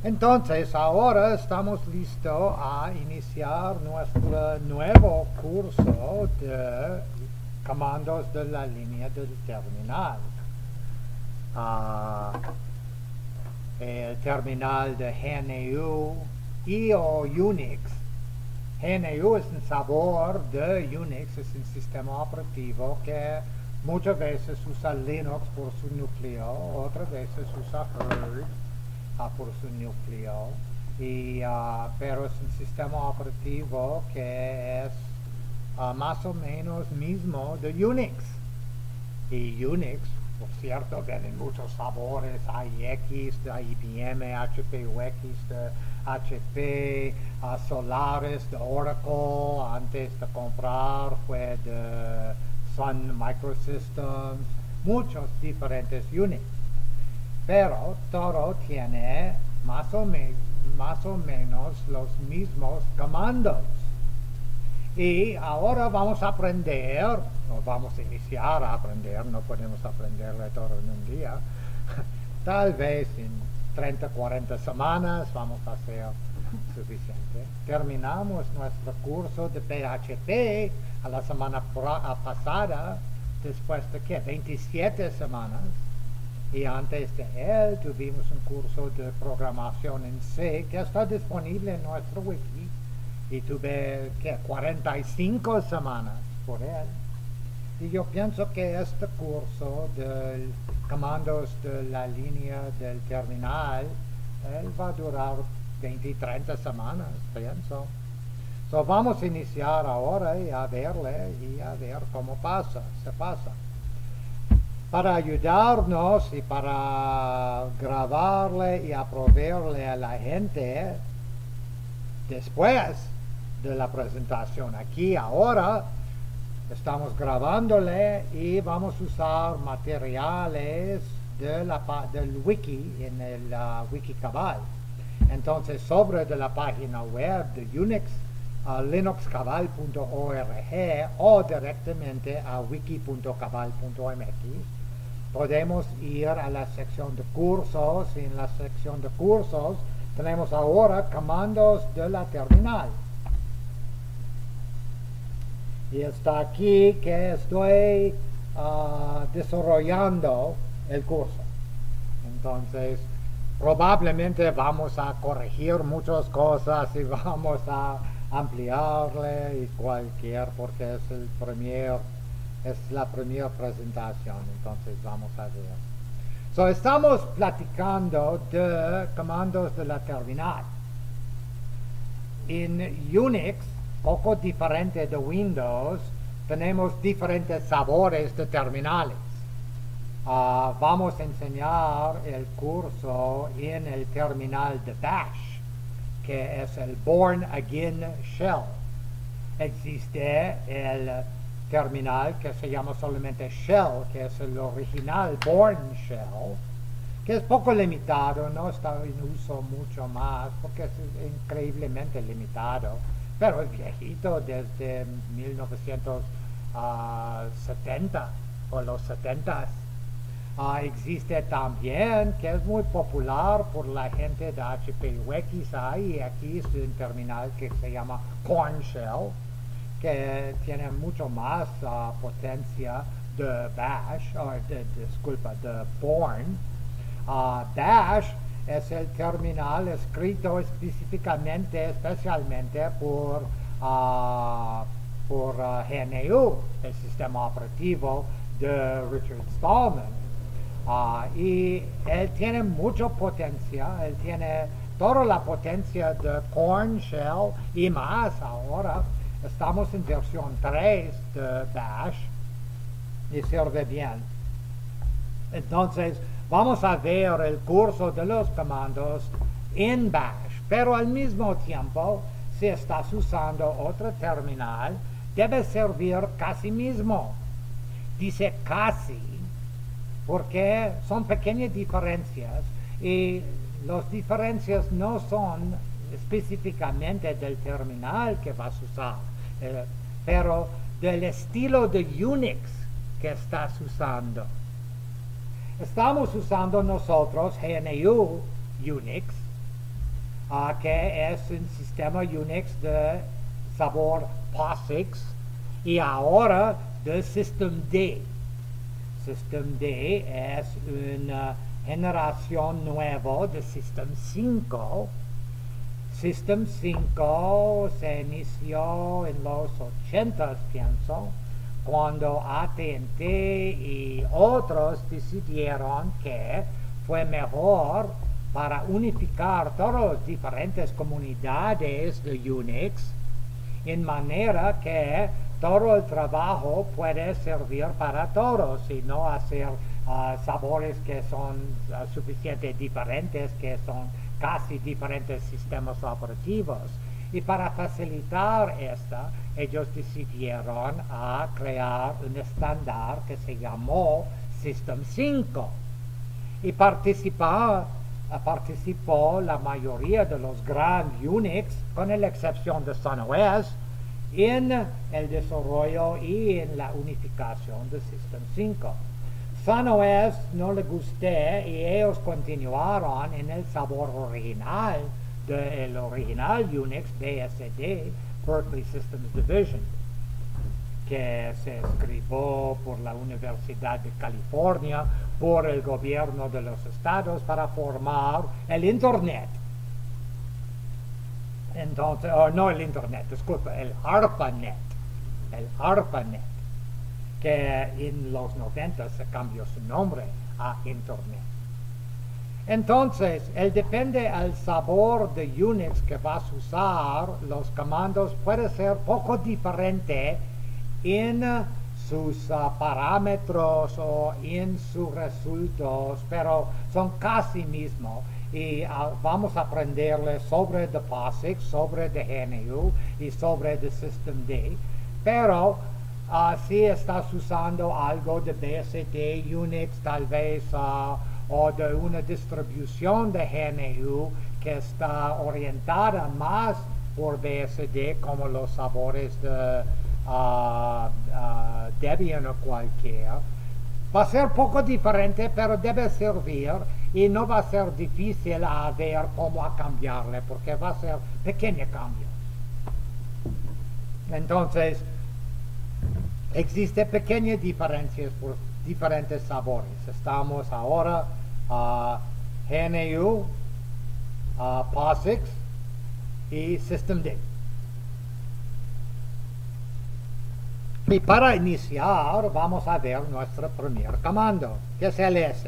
Entonces, ahora estamos listos a iniciar nuestro nuevo curso de comandos de la línea del terminal. El terminal de GNU y o Unix. GNU es un sabor de Unix, es un sistema operativo que muchas veces usa Linux por su núcleo, otras veces usa Herd por su núcleo, pero es un sistema operativo que es más o menos mismo de Unix. Y Unix, por cierto, vienen muchos sabores, AIX, de IBM, HP UX, de HP, Solaris, de Oracle, antes de comprar fue de Sun Microsystems, muchos diferentes Unix. Pero todo tiene más o menos los mismos comandos. Y ahora vamos a aprender, o vamos a iniciar a aprender, no podemos aprenderlo todo en un día. Tal vez en 30, 40 semanas vamos a hacer suficiente. Terminamos nuestro curso de PHP a la semana pasada, después de ¿qué? 27 semanas. Y antes de él tuvimos un curso de programación en C que está disponible en nuestro wiki. Y tuve 45 semanas por él. Y yo pienso que este curso de comandos de la línea del terminal, él va a durar 20, 30 semanas, pienso. So vamos a iniciar ahora y a verle y a ver cómo se pasa. Para ayudarnos y para grabarle y a proveerle a la gente después de la presentación. Aquí ahora estamos grabándole y vamos a usar materiales del wiki en el Wikicabal. Entonces, sobre de la página web de Unix, linuxcabal.org o directamente a wiki.cabal.mx, podemos ir a la sección de cursos y en la sección de cursos tenemos ahora comandos de la terminal. Y está aquí que estoy desarrollando el curso. Entonces, probablemente vamos a corregir muchas cosas y vamos a ampliarle y porque es la primera presentación. Entonces, vamos a ver. So, estamos platicando de comandos de la terminal. En Unix, poco diferente de Windows, tenemos diferentes sabores de terminales. Vamos a enseñar el curso en el terminal de Bash, que es el Born Again Shell. Existe el terminal que se llama solamente Shell, que es el original Born Shell, que es poco limitado, no está en uso mucho más, porque es increíblemente limitado, pero es viejito desde 1970 o los 70s. Existe también, que es muy popular por la gente de HP UX, y aquí es un terminal que se llama Corn Shell, que tiene mucho más potencia de Bash, de Born. Bash es el terminal escrito especialmente por GNU, el sistema operativo de Richard Stallman. Y él tiene mucha potencia, él tiene toda la potencia de Corn Shell y más ahora. Estamos en versión 3 de Bash y sirve bien. Entonces, vamos a ver el curso de los comandos en Bash, pero al mismo tiempo, si estás usando otro terminal, debe servir casi mismo. Dice casi, porque son pequeñas diferencias y las diferencias no son específicamente del terminal que vas a usar, pero del estilo de Unix que estás usando. Estamos usando nosotros GNU Unix que es un sistema Unix de sabor POSIX y ahora de System D. System D es una generación nueva de System 5. System 5 se inició en los 80s, pienso, cuando AT&T y otros decidieron que fue mejor para unificar todas las diferentes comunidades de Unix en manera que todo el trabajo puede servir para todos y no hacer sabores que son suficientemente diferentes, que son casi diferentes sistemas operativos. Y para facilitar esto, ellos decidieron crear un estándar que se llamó System 5. Y participó la mayoría de los grandes Unix, con la excepción de SunOS, en el desarrollo y en la unificación de System 5. SunOS no le gusté y ellos continuaron en el sabor original del original Unix BSD, Berkeley Systems Division, que se escribió por la Universidad de California, por el gobierno de los estados para formar el Internet. Entonces, no el Internet, disculpa, el ARPANET, que en los 90 se cambió su nombre a Internet. Entonces, depende del sabor de Unix que vas a usar, los comandos pueden ser poco diferente en sus parámetros o en sus resultados, pero son casi mismos. Y vamos a aprenderles sobre the POSIX, sobre the GNU y sobre the System D. Pero si estás usando algo de BSD, Unix, tal vez, o de una distribución de GNU que está orientada más por BSD, como los sabores de Debian o cualquiera, va a ser poco diferente, pero debe servir y no va a ser difícil a ver cómo cambiarle, porque va a ser pequeños cambios. Entonces, existen pequeñas diferencias por diferentes sabores. Estamos ahora GNU, POSIX y System D. Y para iniciar vamos a ver nuestro primer comando, que es ls.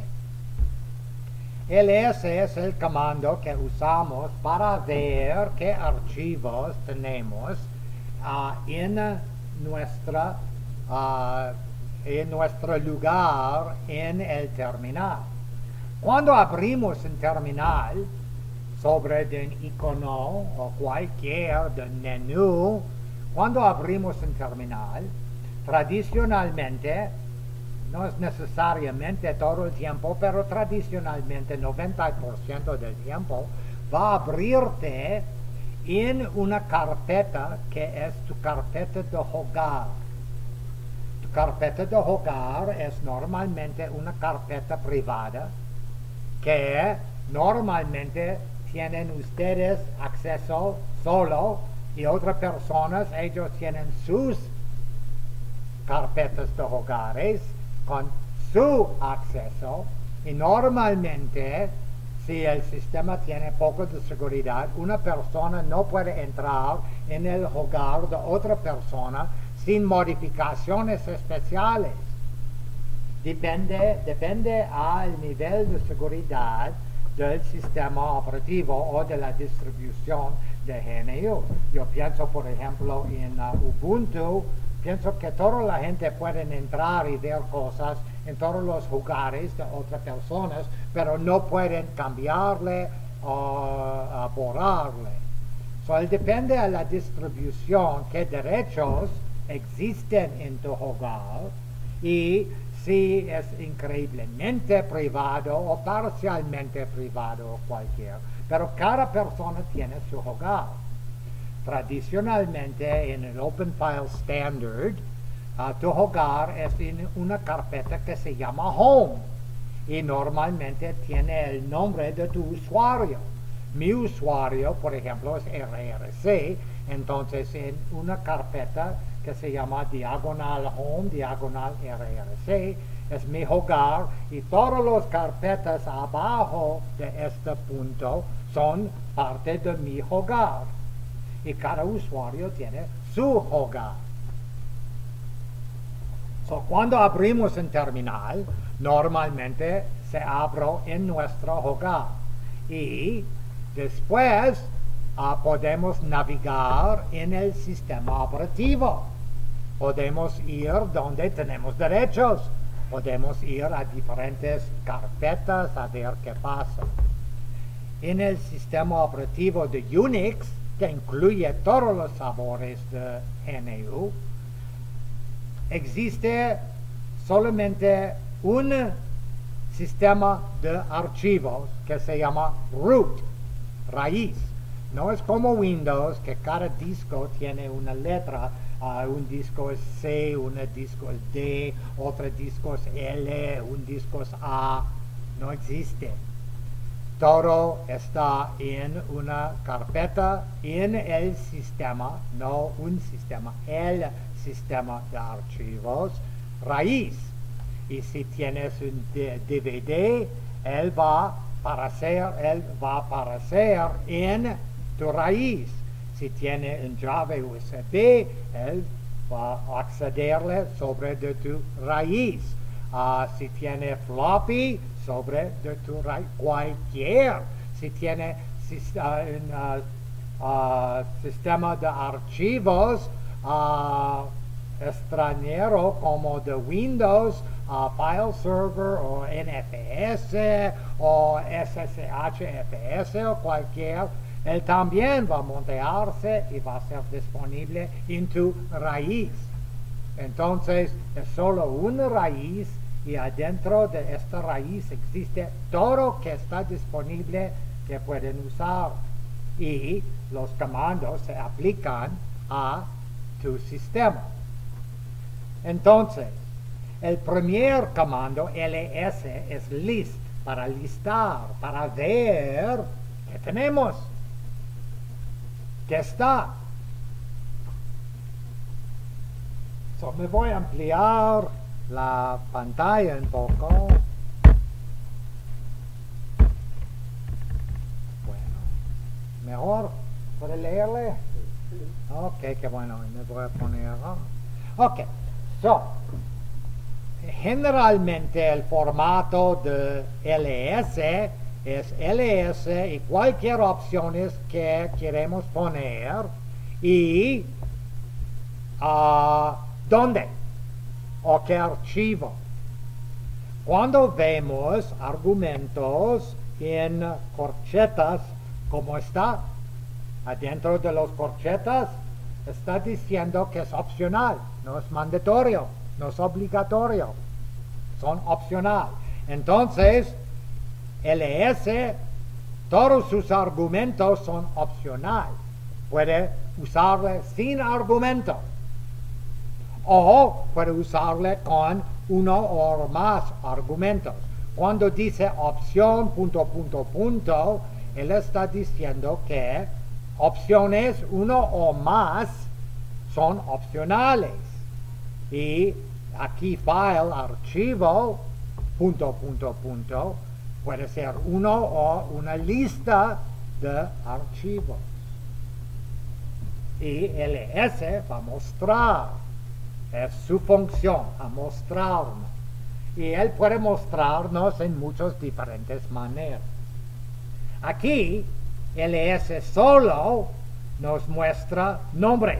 ls es el comando que usamos para ver qué archivos tenemos en nuestro lugar en el terminal. Cuando abrimos un terminal sobre un icono o cualquier menú, cuando abrimos un terminal, tradicionalmente, no es necesariamente todo el tiempo, pero tradicionalmente 90% del tiempo, va a abrirte en una carpeta que es tu carpeta de hogar. Tu carpeta de hogar es normalmente una carpeta privada que normalmente tienen ustedes acceso solo y otras personas, ellos tienen sus carpetas de hogares con su acceso y normalmente si el sistema tiene poco de seguridad, una persona no puede entrar en el hogar de otra persona sin modificaciones especiales. Depende al nivel de seguridad del sistema operativo o de la distribución de GNU. Yo pienso, por ejemplo, en Ubuntu, pienso que toda la gente puede entrar y ver cosas en todos los hogares de otras personas, pero no pueden cambiarle o borrarle. Depende de la distribución, qué derechos existen en tu hogar y si es increíblemente privado o parcialmente privado o cualquier. Pero cada persona tiene su hogar. Tradicionalmente en el Open File Standard, tu hogar es en una carpeta que se llama Home y normalmente tiene el nombre de tu usuario. Mi usuario, por ejemplo, es RRC, entonces en una carpeta que se llama diagonal home, diagonal RRC, es mi hogar y todas las carpetas abajo de este punto son parte de mi hogar. Y cada usuario tiene su hogar. Cuando abrimos un terminal, normalmente se abre en nuestro hogar. Y después podemos navegar en el sistema operativo. Podemos ir donde tenemos derechos. Podemos ir a diferentes carpetas a ver qué pasa. En el sistema operativo de Unix, que incluye todos los sabores de GNU, existe solamente un sistema de archivos que se llama root, raíz. No es como Windows, que cada disco tiene una letra. Un disco es C, un disco es D, otro disco es L, un disco es A. No existe. Todo está en una carpeta en el sistema, no un sistema, el sistema de archivos raíz. Y si tienes un DVD, él va a aparecer en tu raíz. Si tiene un llave USB, él va a accederle sobre de tu raíz. Si tiene floppy, sobre de tu raíz, cualquier. Si tiene un sistema de archivos extranjero como de Windows, File Server o NFS o SSHFS o cualquier, él también va a montarse y va a ser disponible en tu raíz. Entonces, es solo una raíz y adentro de esta raíz existe todo que está disponible que pueden usar. Y los comandos se aplican a tu sistema. Entonces, el primer comando, ls, es list, para listar, para ver qué tenemos. ¿Qué está? Me voy a ampliar la pantalla un poco. Bueno, mejor. ¿Puede leerle? Ok, qué bueno. Me voy a poner. Ok, generalmente el formato de ls es ls y cualquier opción que queremos poner y dónde o qué archivo. Cuando vemos argumentos en corchetas, como está adentro de los corchetas, está diciendo que es opcional, no es mandatorio, no es obligatorio, son opcional. Entonces, ls, todos sus argumentos son opcional. Puede usarle sin argumento o puede usarle con uno o más argumentos. Cuando dice opción, él está diciendo que opciones uno o más son opcionales. Y aquí file, archivo, puede ser uno o una lista de archivos. Y ls va a mostrar, es su función, a mostrarnos. Y él puede mostrarnos en muchas diferentes maneras. Aquí, ls solo nos muestra nombres.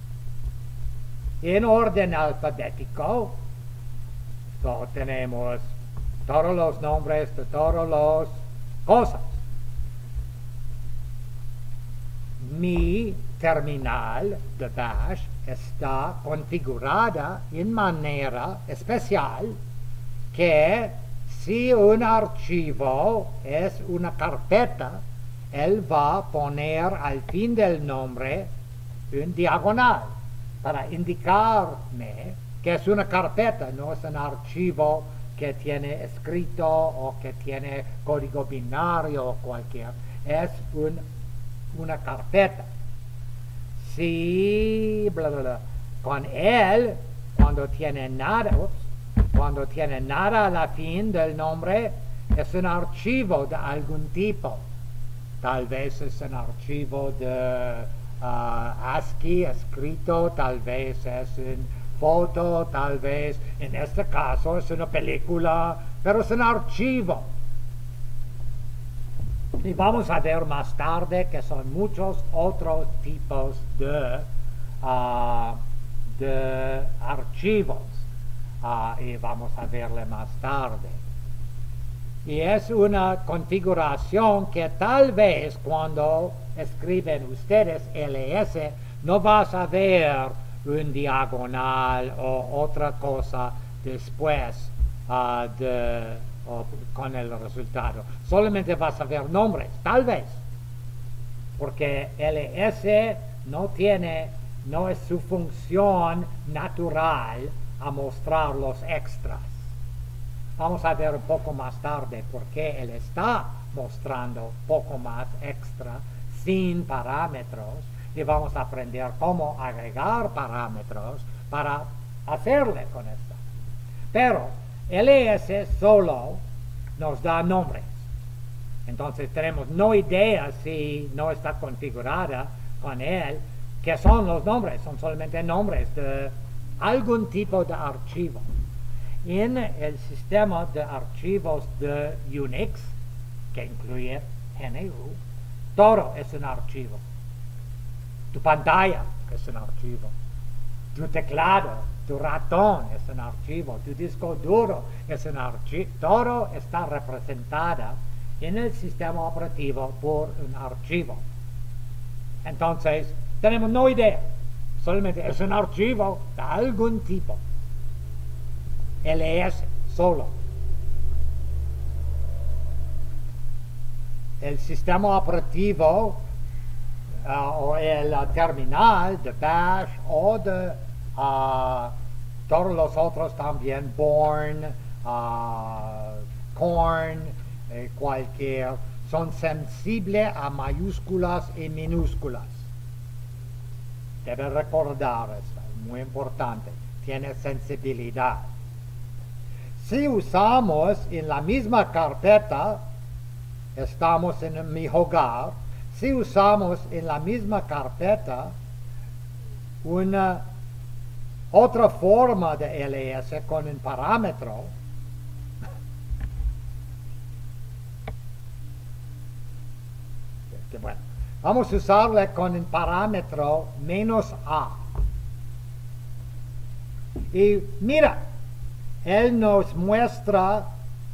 En orden alfabético, tenemos todos los nombres de todas las cosas. Mi terminal de bash está configurada en manera especial que si un archivo es una carpeta, él va a poner al fin del nombre un diagonal para indicarme que es una carpeta, no es un archivo que tiene escrito o que tiene código binario o cualquier, es una carpeta. Si bla, bla, bla, con él, cuando tiene nada a la fin del nombre, es un archivo de algún tipo. Tal vez es un archivo de ASCII escrito, tal vez es una foto, tal vez, en este caso, es una película, pero es un archivo. Y vamos a ver más tarde que son muchos otros tipos de archivos. Y vamos a verle más tarde. Y es una configuración que tal vez cuando escriben ustedes ls no vas a ver un diagonal o otra cosa después con el resultado. Solamente vas a ver nombres, tal vez, porque ls no es su función natural a mostrar los extras. Vamos a ver un poco más tarde por qué él está mostrando poco más extra sin parámetros, y vamos a aprender cómo agregar parámetros para hacerle con esto. Pero ls solo nos da nombres. Entonces tenemos no idea si no está configurada con él, que son los nombres, son solamente nombres de algún tipo de archivo. En el sistema de archivos de Unix, que incluye GNU, todo es un archivo. Tu pantalla es un archivo. Tu teclado, tu ratón es un archivo. Tu disco duro es un archivo. Todo está representado en el sistema operativo por un archivo. Entonces, tenemos no idea. Solamente es un archivo de algún tipo. ls solo. El sistema operativo o el terminal de bash o de todos los otros también, Bourne, Korn, cualquier, son sensibles a mayúsculas y minúsculas. Debe recordar esto, muy importante, tiene sensibilidad. Si usamos en la misma carpeta, estamos en mi hogar, si usamos en la misma carpeta una otra forma de ls con un parámetro, que bueno, vamos a usarle con un parámetro -a. Y mira, él nos muestra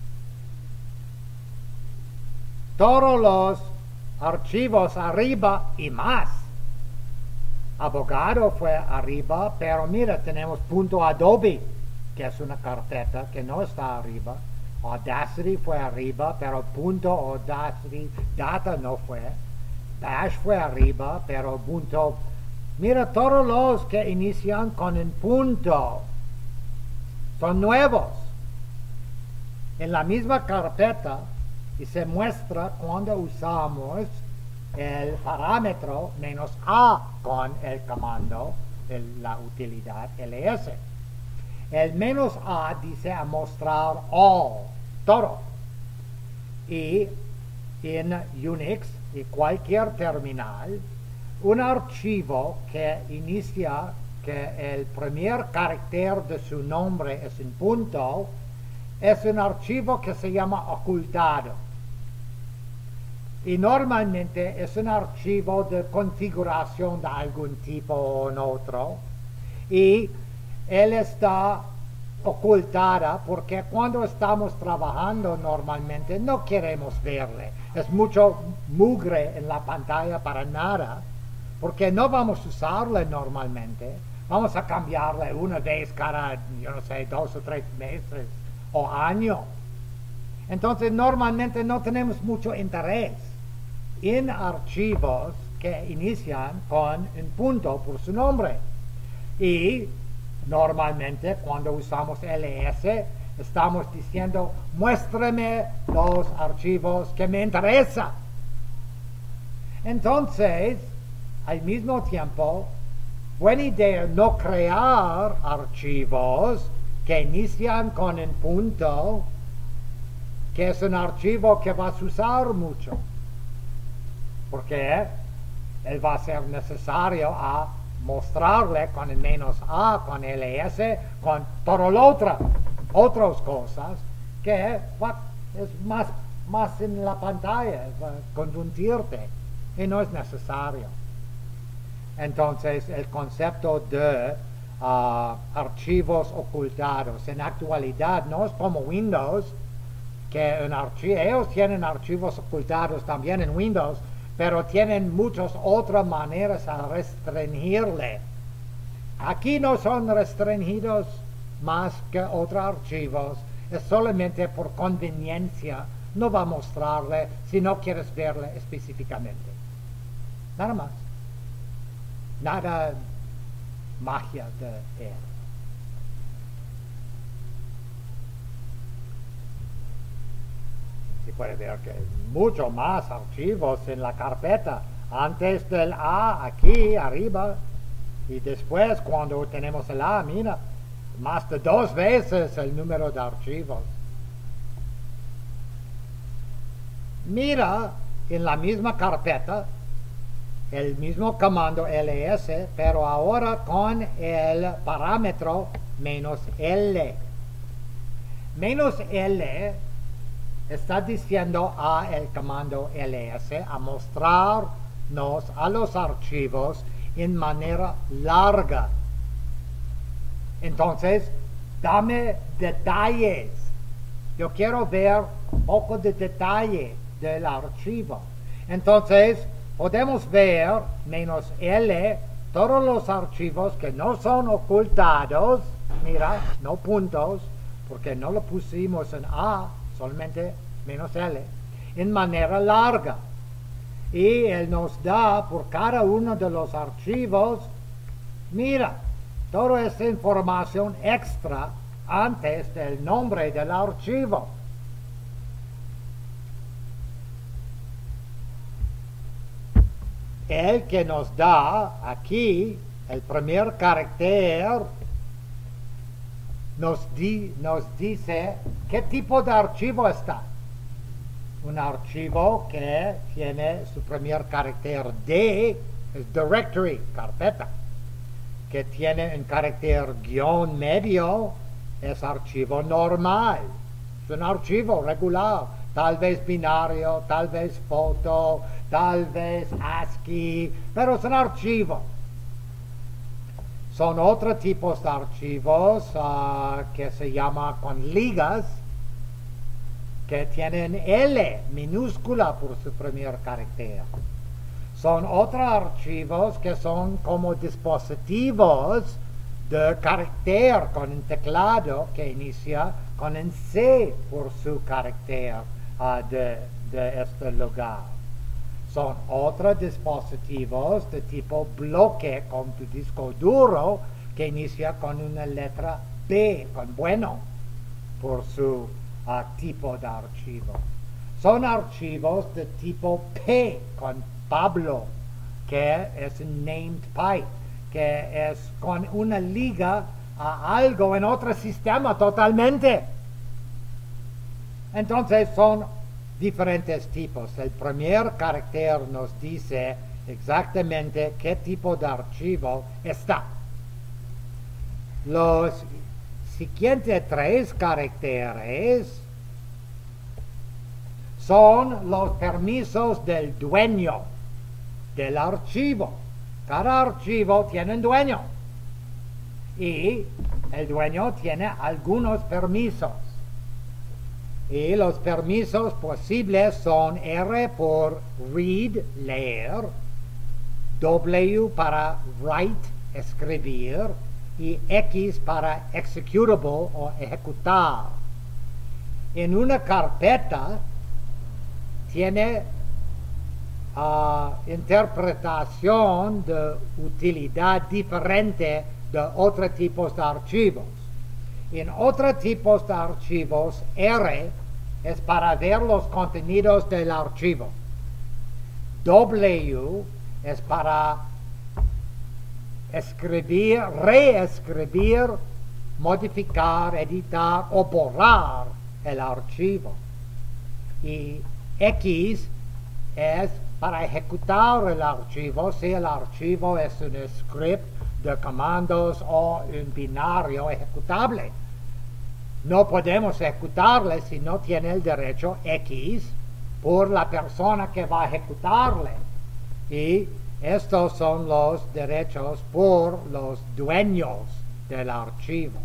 todos los archivos arriba y más. Abogado fue arriba, pero mira, tenemos .adobe, que es una carpeta que no está arriba. Audacity fue arriba, pero .audacity data no fue. Bash fue arriba, pero Mira, todos los que inician con un punto son nuevos en la misma carpeta y se muestra cuando usamos el parámetro -a con el comando de la utilidad ls. El -a dice a mostrar all, todo. Y en Unix y cualquier terminal, un archivo que inicia que el primer carácter de su nombre es un punto, es un archivo que se llama ocultado. Y normalmente es un archivo de configuración de algún tipo o en otro. Y él está ocultada porque cuando estamos trabajando normalmente no queremos verle. Es mucho mugre en la pantalla para nada, porque no vamos a usarle normalmente. Vamos a cambiarle una vez cada, 2 o 3 meses o año. Entonces normalmente no tenemos mucho interés en archivos que inician con un punto por su nombre. Y normalmente cuando usamos ls Estamos diciendo, muéstrame los archivos que me interesan. Entonces, al mismo tiempo, buena idea no crear archivos que inician con un punto, que es un archivo que vas a usar mucho, porque él va a ser necesario a mostrarle con el -a, con ls, con todo lo otras cosas, que es más en la pantalla, confundirte, y no es necesario. Entonces, el concepto de archivos ocultados, en actualidad no es como Windows, que ellos tienen archivos ocultados también en Windows, pero tienen muchas otras maneras a restringirle. Aquí no son restringidos más que otros archivos, es solamente por conveniencia, no va a mostrarle si no quieres verle específicamente. Nada más. Nada magia de él. Se puede ver que hay mucho más archivos en la carpeta. Antes del A, aquí arriba, y después cuando tenemos el A, mira, más de 2 veces el número de archivos. Mira en la misma carpeta el mismo comando ls, pero ahora con el parámetro -l. -l está diciendo a el comando ls a mostrarnos a los archivos en manera larga. Entonces, dame detalles. Yo quiero ver un poco de detalle del archivo. Entonces, podemos ver -l todos los archivos que no son ocultados. Mira, no puntos, porque no lo pusimos en A, solamente -l, en manera larga. Y él nos da por cada uno de los archivos, mira, toda esa información extra antes del nombre del archivo. El que nos da aquí el primer carácter nos dice qué tipo de archivo está. Un archivo que tiene su primer carácter D, es directory, carpeta. Que tiene un carácter guión medio, es archivo normal. Es un archivo regular, tal vez binario, tal vez foto, tal vez ASCII, pero es un archivo. Son otros tipos de archivos que se llama con ligas, que tienen L minúscula por su primer carácter. Son otros archivos que son como dispositivos de carácter con un teclado que inicia con un C por su carácter de este lugar. Son otros dispositivos de tipo bloque con tu disco duro que inicia con una letra B, con bueno, por su tipo de archivo. Son archivos de tipo P, con Pablo, que es un named pipe, que es con una liga a algo en otro sistema totalmente. Entonces son diferentes tipos. El primer carácter nos dice exactamente qué tipo de archivo está. Los siguientes 3 caracteres son los permisos del dueño del archivo. Cada archivo tiene un dueño y el dueño tiene algunos permisos. Y los permisos posibles son R por read, leer, W para write, escribir, y X para executable o ejecutar. En una carpeta tiene interpretación de utilidad diferente de otros tipos de archivos. En otros tipos de archivos, R es para ver los contenidos del archivo. W es para escribir, reescribir, modificar, editar o borrar el archivo. Y X es para ejecutar el archivo, si el archivo es un script de comandos o un binario ejecutable. No podemos ejecutarle si no tiene el derecho X por la persona que va a ejecutarle. Y estos son los derechos por los dueños del archivo.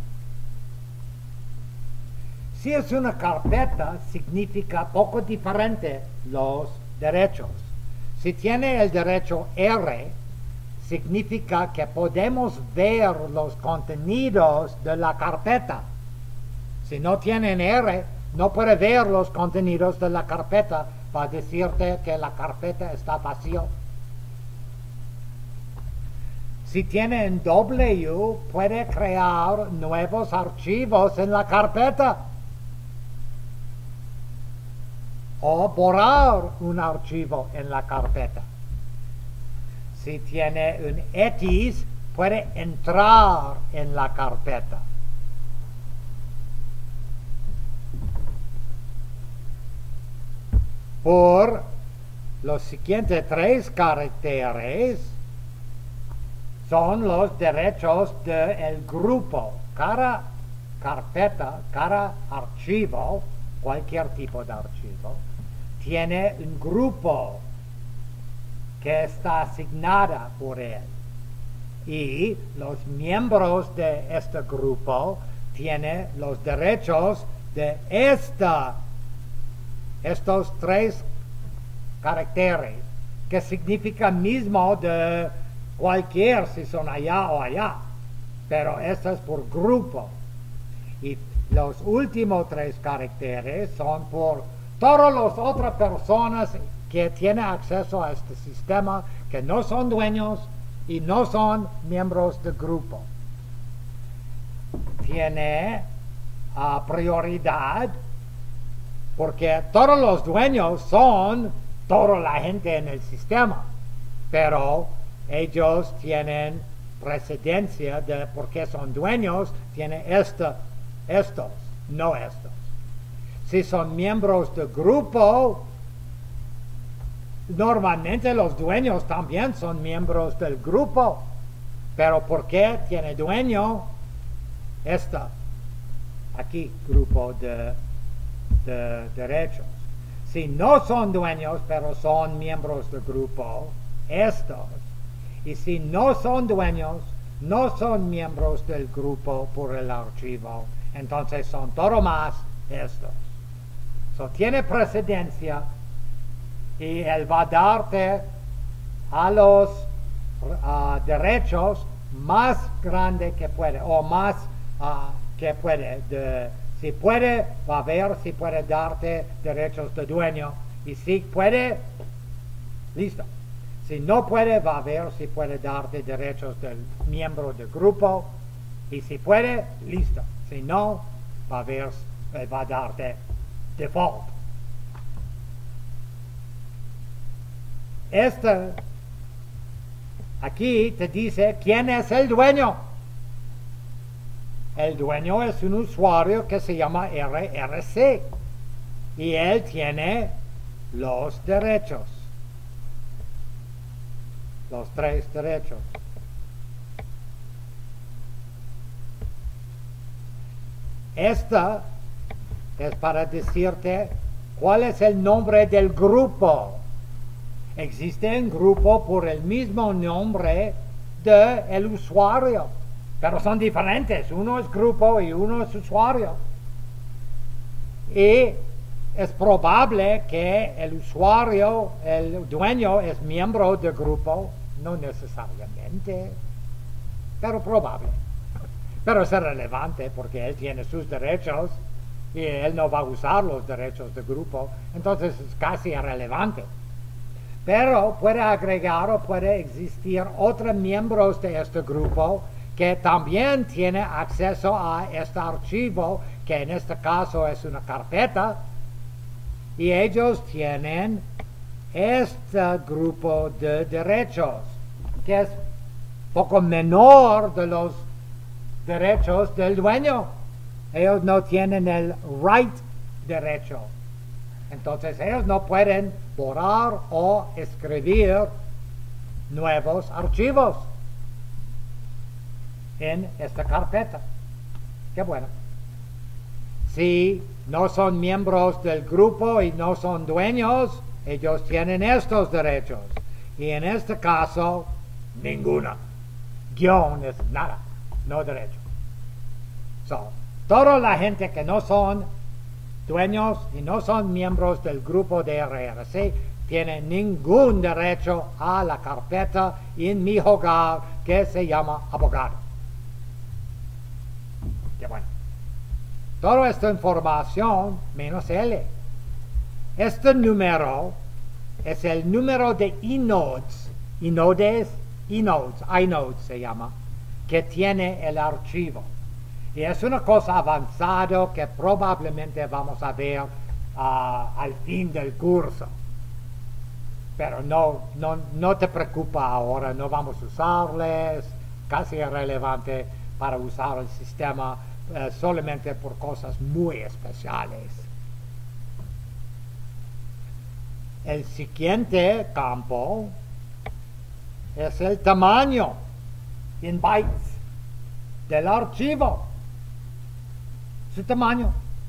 Si es una carpeta, significa poco diferente los derechos. Si tiene el derecho R, significa que podemos ver los contenidos de la carpeta. Si no tienen R, no puede ver los contenidos de la carpeta para decirte que la carpeta está vacía. Si tienen W, puede crear nuevos archivos en la carpeta o borrar un archivo en la carpeta. Si tiene un X, puede entrar en la carpeta. Por los siguientes 3 caracteres son los derechos del grupo. Cada carpeta, cada archivo, cualquier tipo de archivo, tiene un grupo que está asignada por él. Y los miembros de este grupo tienen los derechos de estos 3 caracteres, que significa mismo de cualquier, si son allá o allá, pero esto es por grupo. Y los últimos 3 caracteres son por todas las otras personas que tienen acceso a este sistema, que no son dueños y no son miembros del grupo. Tiene prioridad porque todos los dueños son toda la gente en el sistema, pero ellos tienen precedencia de porque son dueños, tienen estos, no estos. Si son miembros del grupo, normalmente los dueños también son miembros del grupo, pero ¿por qué tiene dueño? Aquí, grupo de derechos. Si no son dueños, pero son miembros del grupo, estos. Y si no son dueños, no son miembros del grupo por el archivo, entonces son todo más estos. So, tiene precedencia y él va a darte a los derechos más grande que puede, o más que puede. Si puede, va a ver si puede darte derechos de dueño. Y si puede, listo. Si no puede, va a ver si puede darte derechos del miembro del grupo. Y si puede, listo. Si no, va a ver, va a darte default. Aquí te dice quién es el dueño. El dueño es un usuario que se llama RRC y él tiene los derechos, los 3 derechos. Esta es para decirte cuál es el nombre del grupo. Existe un grupo por el mismo nombre del usuario, pero son diferentes. Uno es grupo y uno es usuario. Y es probable que el usuario, el dueño, es miembro del grupo, no necesariamente, pero probable. Pero es relevante porque él tiene sus derechos y él no va a usar los derechos del grupo, entonces es casi irrelevante. Pero puede agregar o puede existir otros miembros de este grupo que también tiene acceso a este archivo, que en este caso es una carpeta, y ellos tienen este grupo de derechos, que es poco menor de los derechos del dueño. Ellos no tienen el right derecho. Entonces ellos no pueden borrar o escribir nuevos archivos en esta carpeta. Qué bueno. Si no son miembros del grupo y no son dueños, ellos tienen estos derechos. Y en este caso, ninguna. Guión es nada, no derecho. Toda la gente que no son dueños y no son miembros del grupo de RRC tienen ningún derecho a la carpeta en mi hogar que se llama abogado. Qué bueno. Toda esta información menos L. Este número es el número de inodes, inodes se llama, que tiene el archivo. Y es una cosa avanzada que probablemente vamos a ver al fin del curso. Pero no te preocupa ahora, no vamos a usarles, casi irrelevante para usar el sistema solamente por cosas muy especiales. El siguiente campo es el tamaño en bytes del archivo. Su tamaño.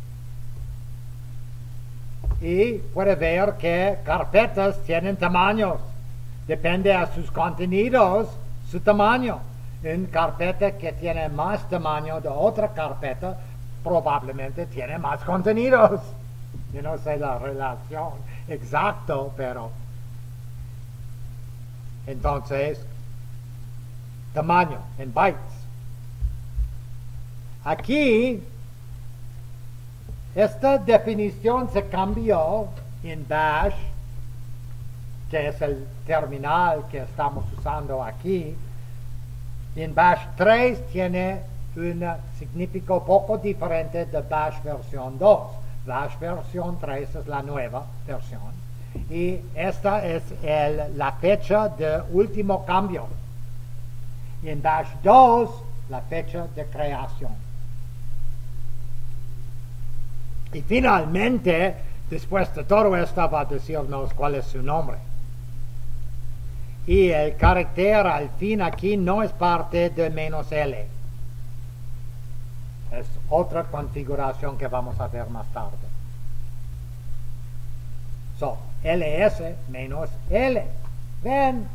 Y puede ver que carpetas tienen tamaños. Depende a sus contenidos, su tamaño. Una carpeta que tiene más tamaño de otra carpeta probablemente tiene más contenidos. Yo no sé la relación exacta, pero entonces tamaño en bytes. Aquí esta definición se cambió en Bash, que es el terminal que estamos usando aquí. En Bash 3 tiene un significado poco diferente de Bash versión 2. Bash versión 3 es la nueva versión. Y esta es la fecha de último cambio. En Bash 2, la fecha de creación. Y finalmente, después de todo esto, va a decirnos cuál es su nombre. Y el carácter al fin aquí no es parte de "-L". Es otra configuración que vamos a ver más tarde. ls menos L. Ven.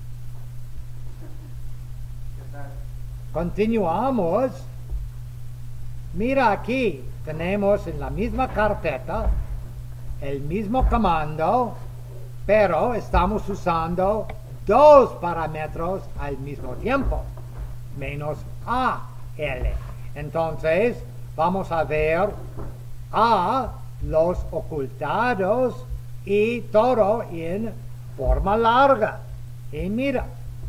Continuamos. Mira aquí. Tenemos en la misma carpeta el mismo comando, pero estamos usando dos parámetros al mismo tiempo, menos AL. Entonces, vamos a ver A, los ocultados y todo en forma larga. Y mira.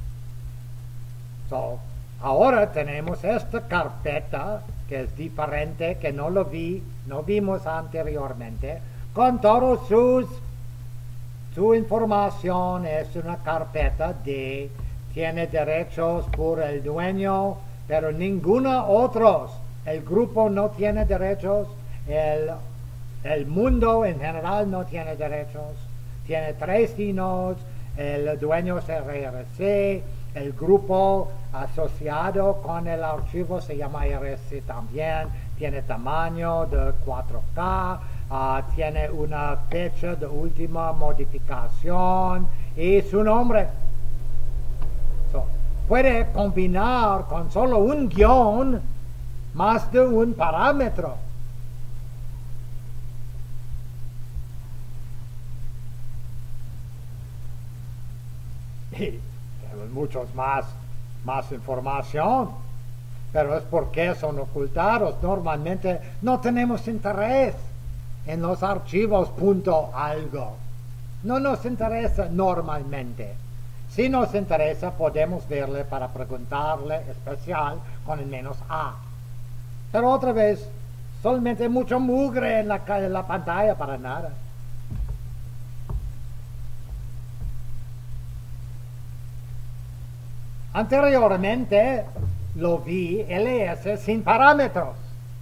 Ahora tenemos esta carpeta que es diferente, que no vimos anteriormente, con todos su información. Es una carpeta tiene derechos por el dueño, pero ninguna otros. El grupo no tiene derechos, el mundo en general no tiene derechos. Tiene 3 inodes, el dueño es RRC, el grupo asociado con el archivo se llama RC también, tiene tamaño de 4K, tiene una fecha de última modificación y su nombre. Puede combinar con solo un guión más de un parámetro. Y muchos más información, pero es porque son ocultados. Normalmente no tenemos interés en los archivos punto algo, no nos interesa normalmente. Si nos interesa, podemos verle para preguntarle especial con el menos A. Pero otra vez, solamente mucho mugre en la pantalla para nada. Anteriormente lo vi ls sin parámetros.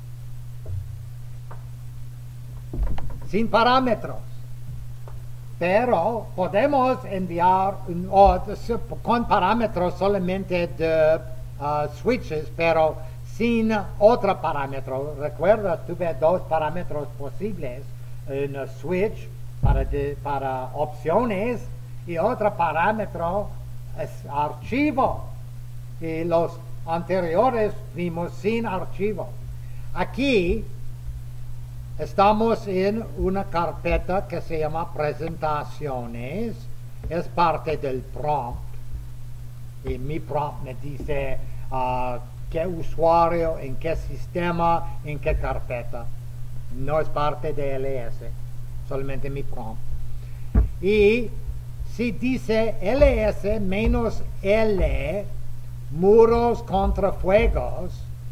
Sin parámetros. Pero podemos enviar con parámetros solamente de switches, pero sin otro parámetro. Recuerda, tuve dos parámetros posibles, un switch para opciones y otro parámetro es archivo. Y los anteriores vimos sin archivo. Aquí estamos en una carpeta que se llama presentaciones. Es parte del prompt. Y mi prompt me dice qué usuario, en qué sistema, en qué carpeta. No es parte de ls, solamente mi prompt. Y si dice ls menos l, muros contra fuegos,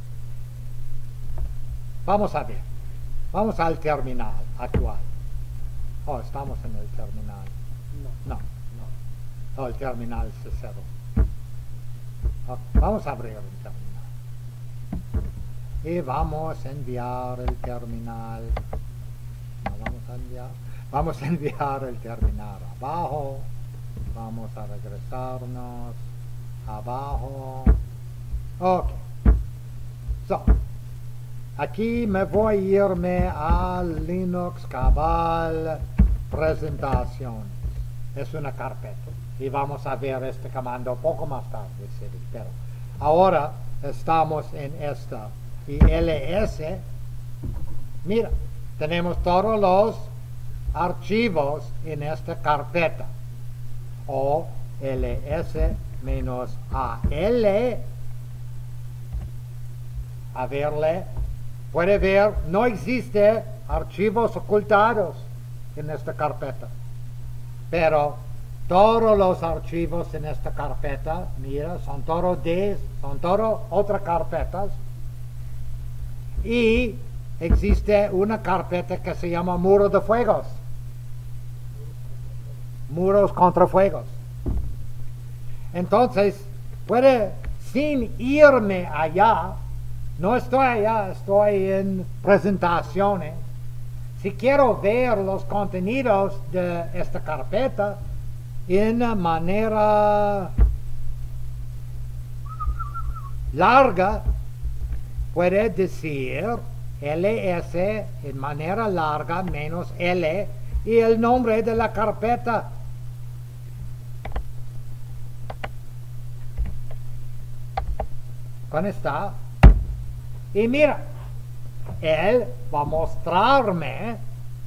vamos a ver. Vamos al terminal actual. Oh, estamos en el terminal. No. Oh, el terminal se cerró. Oh, vamos a abrir el terminal. Y vamos a enviar el terminal. No, vamos a enviar el terminal abajo. Vamos a regresarnos abajo. Ok. So, aquí me voy a irme a Linux Cabal presentaciones. Es una carpeta. Y vamos a ver este comando un poco más tarde. Pero ahora estamos en esta. Y ls, mira, tenemos todos los archivos en esta carpeta. O ls menos al. A verle. Puede ver, no existe archivos ocultados en esta carpeta. Pero todos los archivos en esta carpeta, mira, son todos otras carpetas. Y existe una carpeta que se llama muro de fuegos. Muros contra fuegos. Entonces, puede, sin irme allá, no estoy allá, estoy en presentaciones. Si quiero ver los contenidos de esta carpeta en manera larga, puede decir ls en manera larga menos l y el nombre de la carpeta. ¿Dónde está? Y mira, él va a mostrarme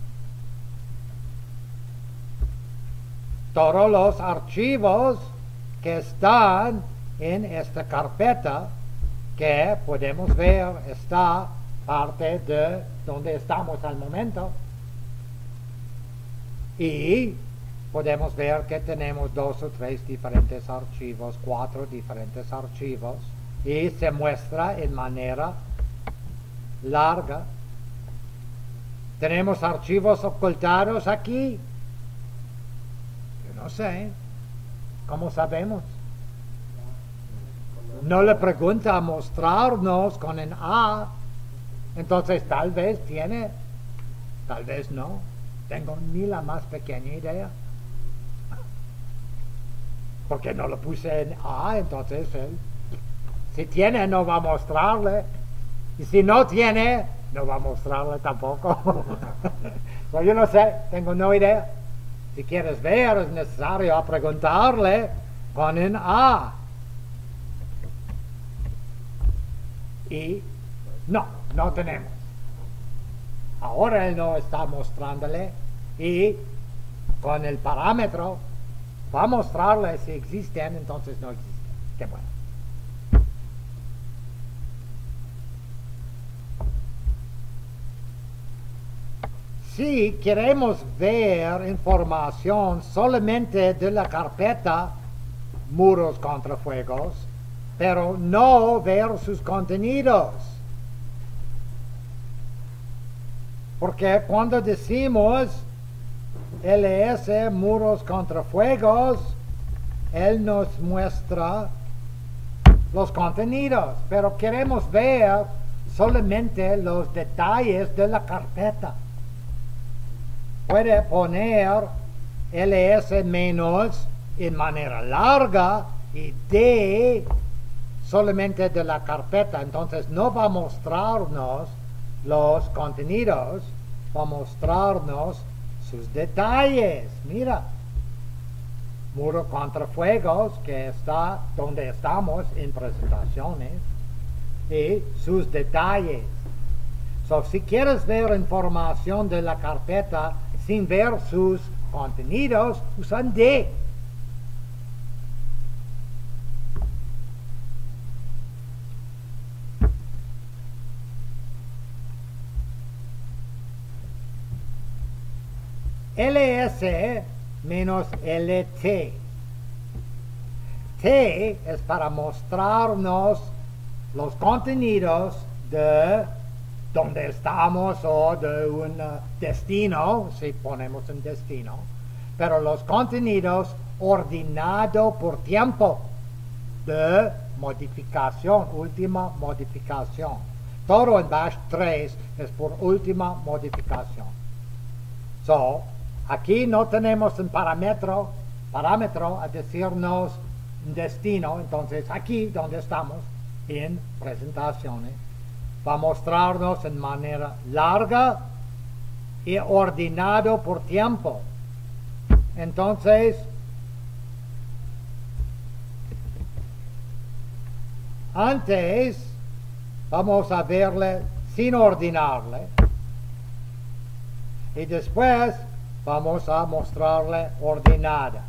todos los archivos que están en esta carpeta, que podemos ver está parte de donde estamos al momento. Y podemos ver que tenemos 2 o 3 diferentes archivos, 4 diferentes archivos, y se muestra en manera larga. Tenemos archivos ocultados aquí. Yo no sé. ¿Cómo sabemos? No le pregunta a mostrarnos con un A. Entonces tal vez tiene, tal vez no. Tengo ni la más pequeña idea. Porque no lo puse en A, entonces él, si tiene, no va a mostrarle. Y si no tiene, no va a mostrarle tampoco. Pues yo no sé, tengo no idea. Si quieres ver, es necesario preguntarle con un A. Y no tenemos. Ahora él no está mostrándole y con el parámetro va a mostrarle si existen, entonces no existen. Qué bueno. Si queremos ver información solamente de la carpeta, muros contra fuegos, pero no ver sus contenidos. Porque cuando decimos LS muros contra fuegos, él nos muestra los contenidos, pero queremos ver solamente los detalles de la carpeta. Puede poner ls menos en manera larga y d solamente de la carpeta. Entonces no va a mostrarnos los contenidos, va a mostrarnos sus detalles. Mira, muro contra fuegos, que está donde estamos en presentaciones, y sus detalles. So, si quieres ver información de la carpeta sin ver sus contenidos, usan D. ls menos lt. T es para mostrarnos los contenidos de donde estamos o de un destino, si ponemos un destino, pero los contenidos ordenado por tiempo de modificación, última modificación. Todo en Bash 3 es por última modificación. So, aquí no tenemos un parámetro a decirnos un destino. Entonces aquí donde estamos en presentaciones va a mostrarnos en manera larga y ordenado por tiempo. Entonces antes vamos a verle sin ordenarle y después vamos a mostrarle ordenada.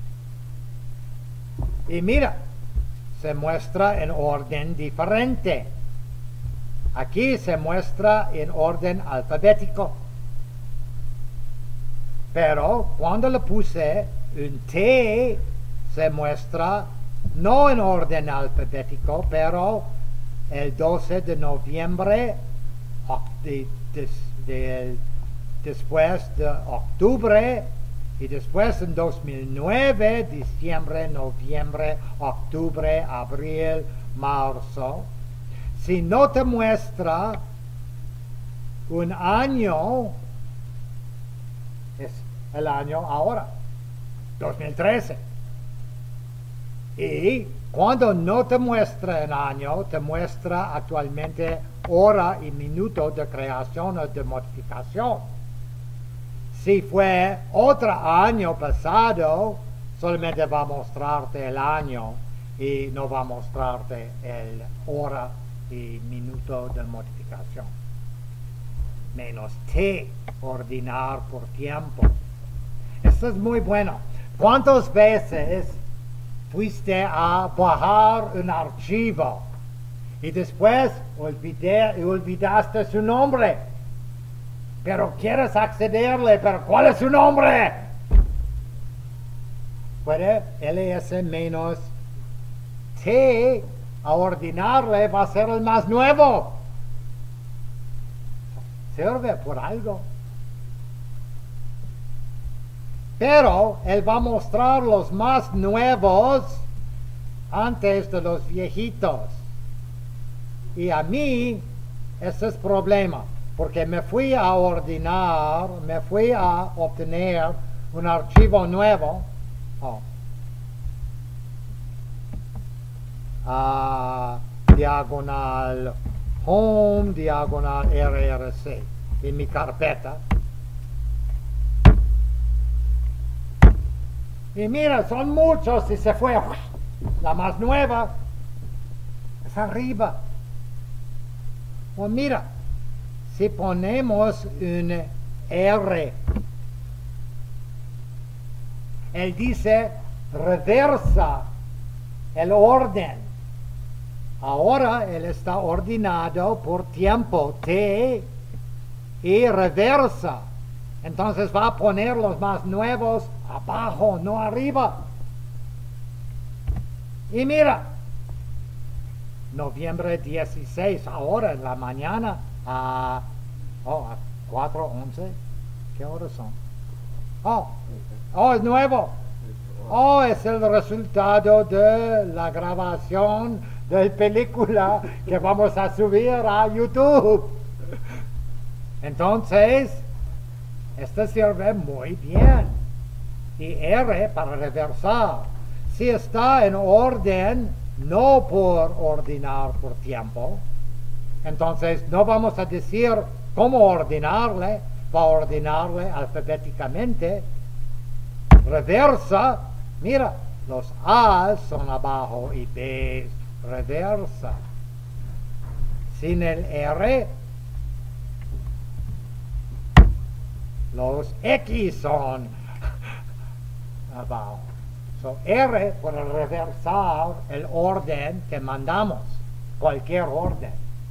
Y mira, se muestra en orden diferente. Aquí se muestra en orden alfabético. Pero cuando le puse un T, se muestra no en orden alfabético, pero el 12 de noviembre, después de octubre, y después en 2009, diciembre, noviembre, octubre, abril, marzo. Si no te muestra un año, es el año ahora, 2013. Y cuando no te muestra un año, te muestra actualmente hora y minuto de creación o de modificación. Si fue otro año pasado, solamente va a mostrarte el año y no va a mostrarte el hora y minuto de modificación. Menos T, ordenar por tiempo. Esto es muy bueno. ¿Cuántas veces fuiste a bajar un archivo y después olvidaste su nombre? Pero quieres accederle, pero ¿cuál es su nombre? Puede ls menos T a ordenarle va a ser el más nuevo. Sirve por algo. Pero él va a mostrar los más nuevos antes de los viejitos. Y a mí, ese es el problema. Porque me fui a ordenar, me fui a obtener un archivo nuevo. Diagonal home, diagonal RRC en mi carpeta. Y mira, son muchos y se fue. La más nueva es arriba. O mira, si ponemos un R, él dice reversa el orden. Ahora él está ordenado por tiempo T y reversa. Entonces va a poner los más nuevos abajo, no arriba. Y mira, noviembre 16, ahora en la mañana, a 4:11. ¿Qué horas son? Es nuevo. Es el resultado de la grabación de la película que vamos a subir a YouTube. Entonces, este sirve muy bien. Y R para reversar. Si está en orden, no por ordenar por tiempo, entonces no vamos a decir cómo ordenarle, va a ordenarle alfabéticamente. Reversa, mira, los A son abajo y B reversa. Sin el R, los X son abajo. So, R para reversar el orden que mandamos, cualquier orden.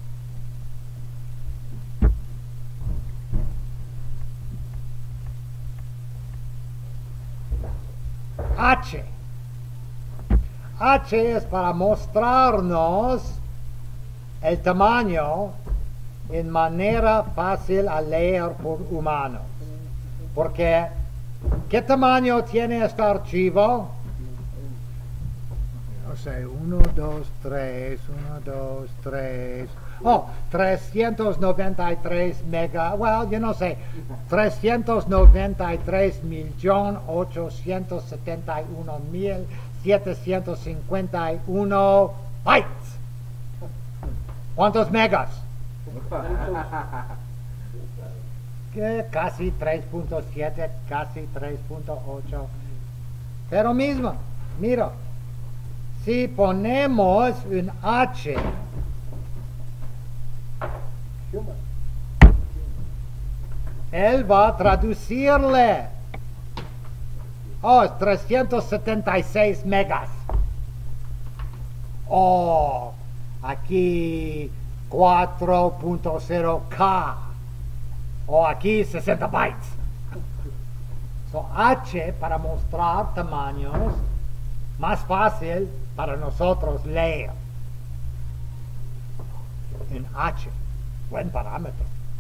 H. H es para mostrarnos el tamaño en manera fácil a leer por humanos. Porque, ¿qué tamaño tiene este archivo? No sé, 1, 2, 3, 1, 2, 3. 393 mega, yo no sé, 393.871.751 bytes. ¿Cuántos megas? Casi 3.7, casi 3.8. Pero mismo, mira, si ponemos un H, él va a traducirle. Es 376 megas. Aquí 4.0K. Aquí 60 bytes. H para mostrar tamaños más fácil para nosotros leer. En H, buen parámetro.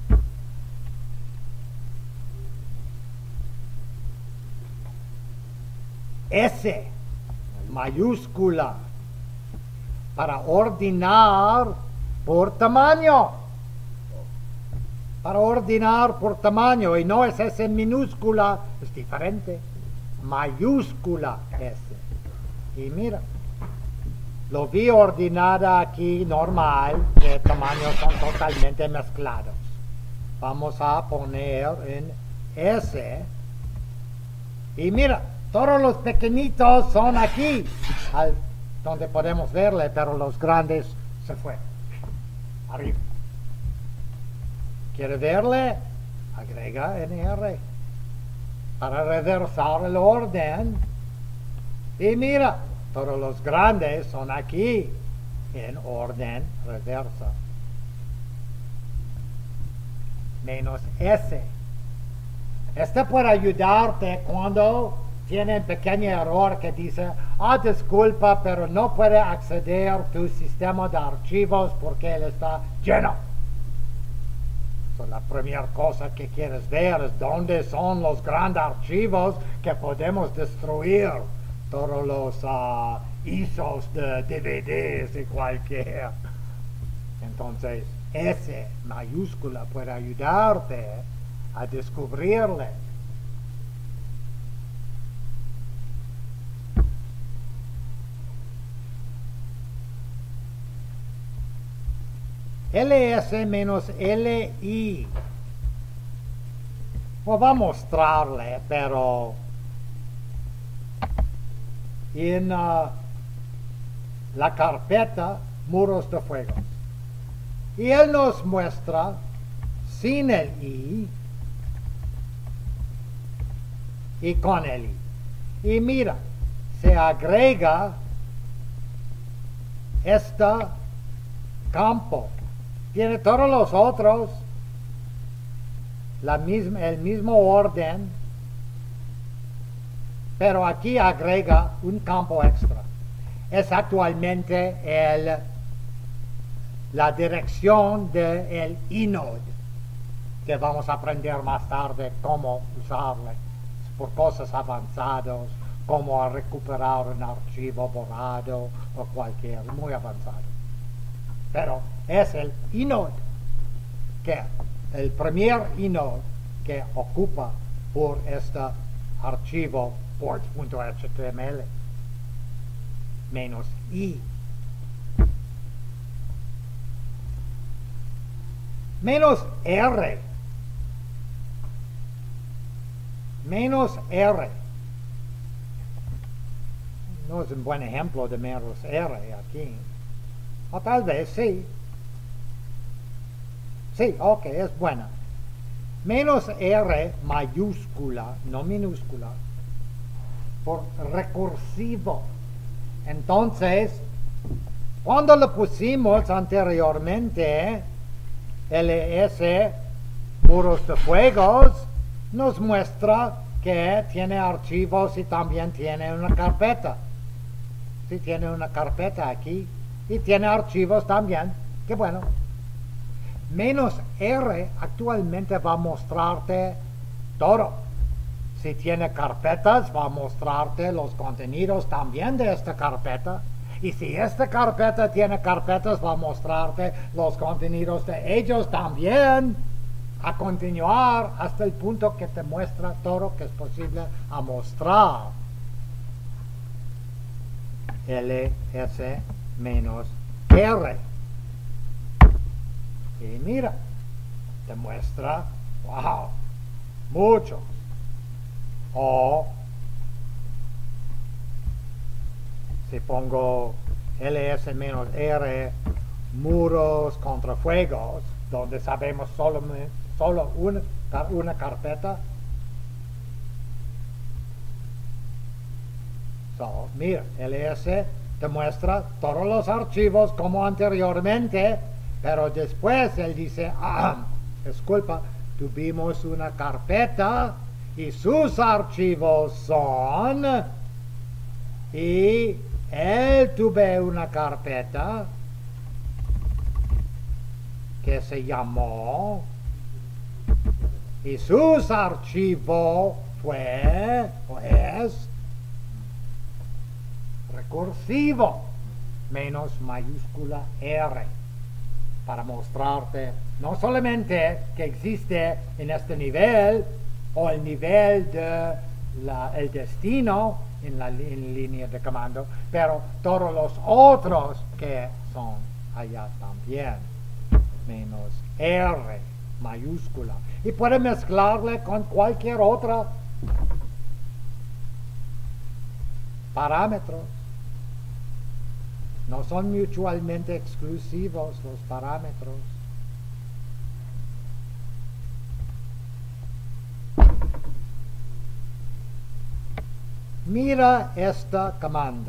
S, mayúscula, para ordenar por tamaño. Para ordenar por tamaño, y no es S minúscula, es diferente. Mayúscula S. Y mira, lo vi ordenada aquí normal, de tamaños son totalmente mezclados. Vamos a poner en S. Y mira, todos los pequeñitos son aquí, donde podemos verle, pero los grandes se fue. Arriba. ¿Quiere verle? Agrega NR. Para reversar el orden. Y mira, todos los grandes son aquí, en orden reversa. Menos S. Este puede ayudarte cuando tiene un pequeño error que dice, disculpa, pero no puede acceder a tu sistema de archivos porque él está lleno. La primera cosa que quieres ver es dónde son los grandes archivos que podemos destruir. Todos los ISOs de DVDs y cualquier. Entonces, S mayúscula puede ayudarte a descubrirle. LS menos LI. Va a mostrarle, pero en la carpeta muros de fuego. Y él nos muestra sin el I y con el I. Y mira, se agrega este campo. Tiene todos los otros el mismo orden, pero aquí agrega un campo extra. es actualmente la dirección del inode, que vamos a aprender más tarde cómo usarle por cosas avanzadas, como recuperar un archivo borrado o cualquier, muy avanzado. Pero es el inode, que el primer inode que ocupa por este archivo ports.html menos i. Menos r. Menos r. No es un buen ejemplo de menos r aquí. O tal vez sí. Sí, ok, es buena. Menos r mayúscula, no minúscula, por recursivo. Entonces, cuando lo pusimos anteriormente, ls muros de juegos nos muestra que tiene archivos y también tiene una carpeta. Sí, tiene una carpeta aquí y tiene archivos también. Qué bueno. Menos R actualmente va a mostrarte todo. Si tiene carpetas, va a mostrarte los contenidos también de esta carpeta. Y si esta carpeta tiene carpetas, va a mostrarte los contenidos de ellos también. A continuar hasta el punto que te muestra todo que es posible a mostrar. ls menos R. Y mira, te muestra, wow, mucho. O si pongo ls menos R, muros contra fuegos, donde sabemos solo una carpeta. So, mira, ls te muestra todos los archivos como anteriormente, pero después él dice, disculpa, tuvimos una carpeta y sus archivos son, y él tuve una carpeta que se llamó, y sus archivos fue, o es, recursivo, menos mayúscula R, para mostrarte no solamente que existe en este nivel, o el nivel de el destino en línea de comando, pero todos los otros que son allá también, menos R mayúscula, y puede mezclarle con cualquier otra parámetros. No son mutuamente exclusivos los parámetros. Mira este comando.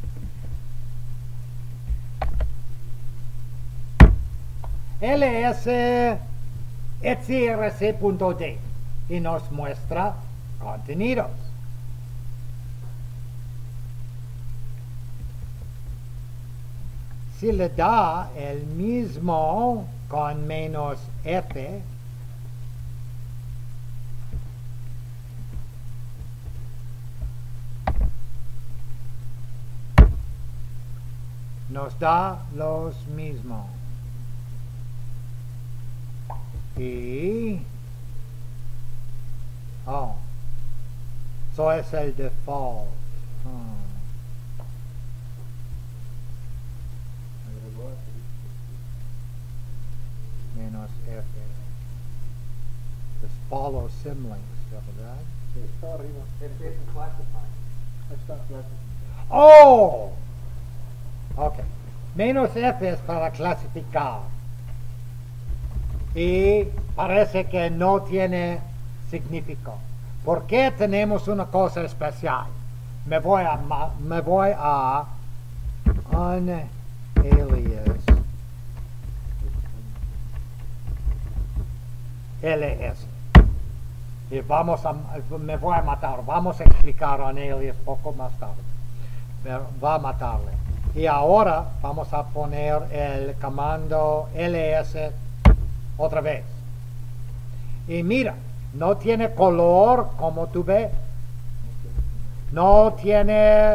ls etcrc.d y nos muestra contenidos. Si le da el mismo con menos f, nos da los mismos. Y eso es el default. Menos F. Just follow symlinks, ¿verdad? Está arriba. Es classified. Está classified. ¡Oh! Ok. Menos F es para clasificar. Y parece que no tiene significado. ¿Por qué tenemos una cosa especial? Me voy a un alias ls. Y me voy a matar. Vamos a explicar un alias poco más tarde. pero va a matarle. Y ahora vamos a poner el comando ls otra vez. Y mira, no tiene color como tú ves. No tiene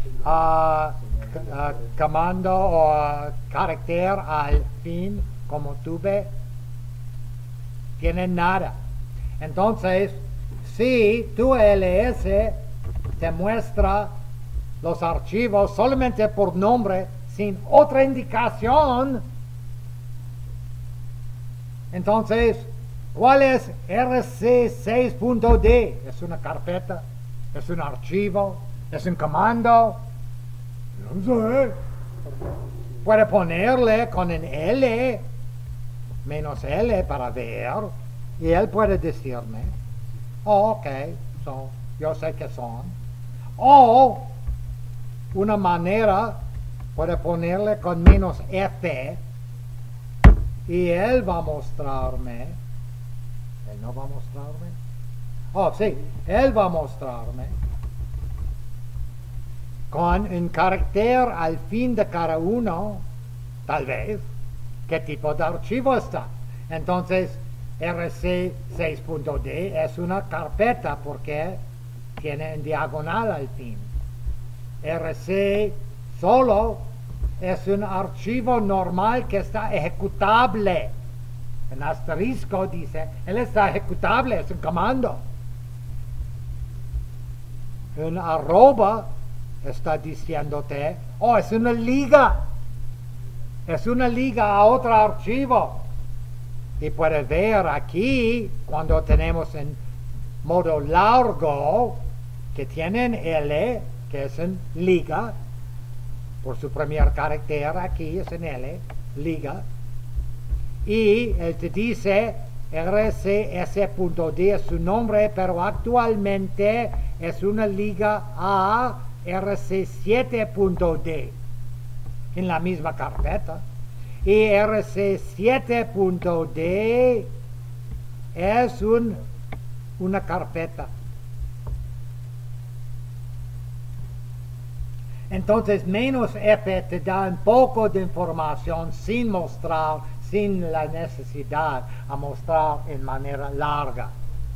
comando o carácter al fin como tú ves. Tiene nada. Entonces, si tu ls te muestra los archivos solamente por nombre, sin otra indicación, entonces, ¿cuál es rc6.d? ¿Es una carpeta? ¿Es un archivo? ¿Es un comando? No sé. Puede ponerle con un L, menos L para ver, y él puede decirme, oh, ok, yo sé que son. O una manera, puede ponerle con menos F, y él va a mostrarme. ¿Él no va a mostrarme? Oh, sí, él va a mostrarme con un carácter al fin de cada uno, tal vez, qué tipo de archivo está. Entonces, rc6.d es una carpeta porque tiene en diagonal al fin. rc solo es un archivo normal que está ejecutable. En asterisco dice, él está ejecutable, es un comando. Un arroba está diciéndote, oh, es una liga. Es una liga a otro archivo. Y puedes ver aquí, cuando tenemos en modo largo, que tienen L, que es en liga, por su primer carácter aquí es en L, liga, y él te dice rcs.d es su nombre, pero actualmente es una liga a rc7.d en la misma carpeta, y rc7.d es una carpeta. Entonces, menos F te da un poco de información sin mostrar, sin la necesidad a mostrar en manera larga.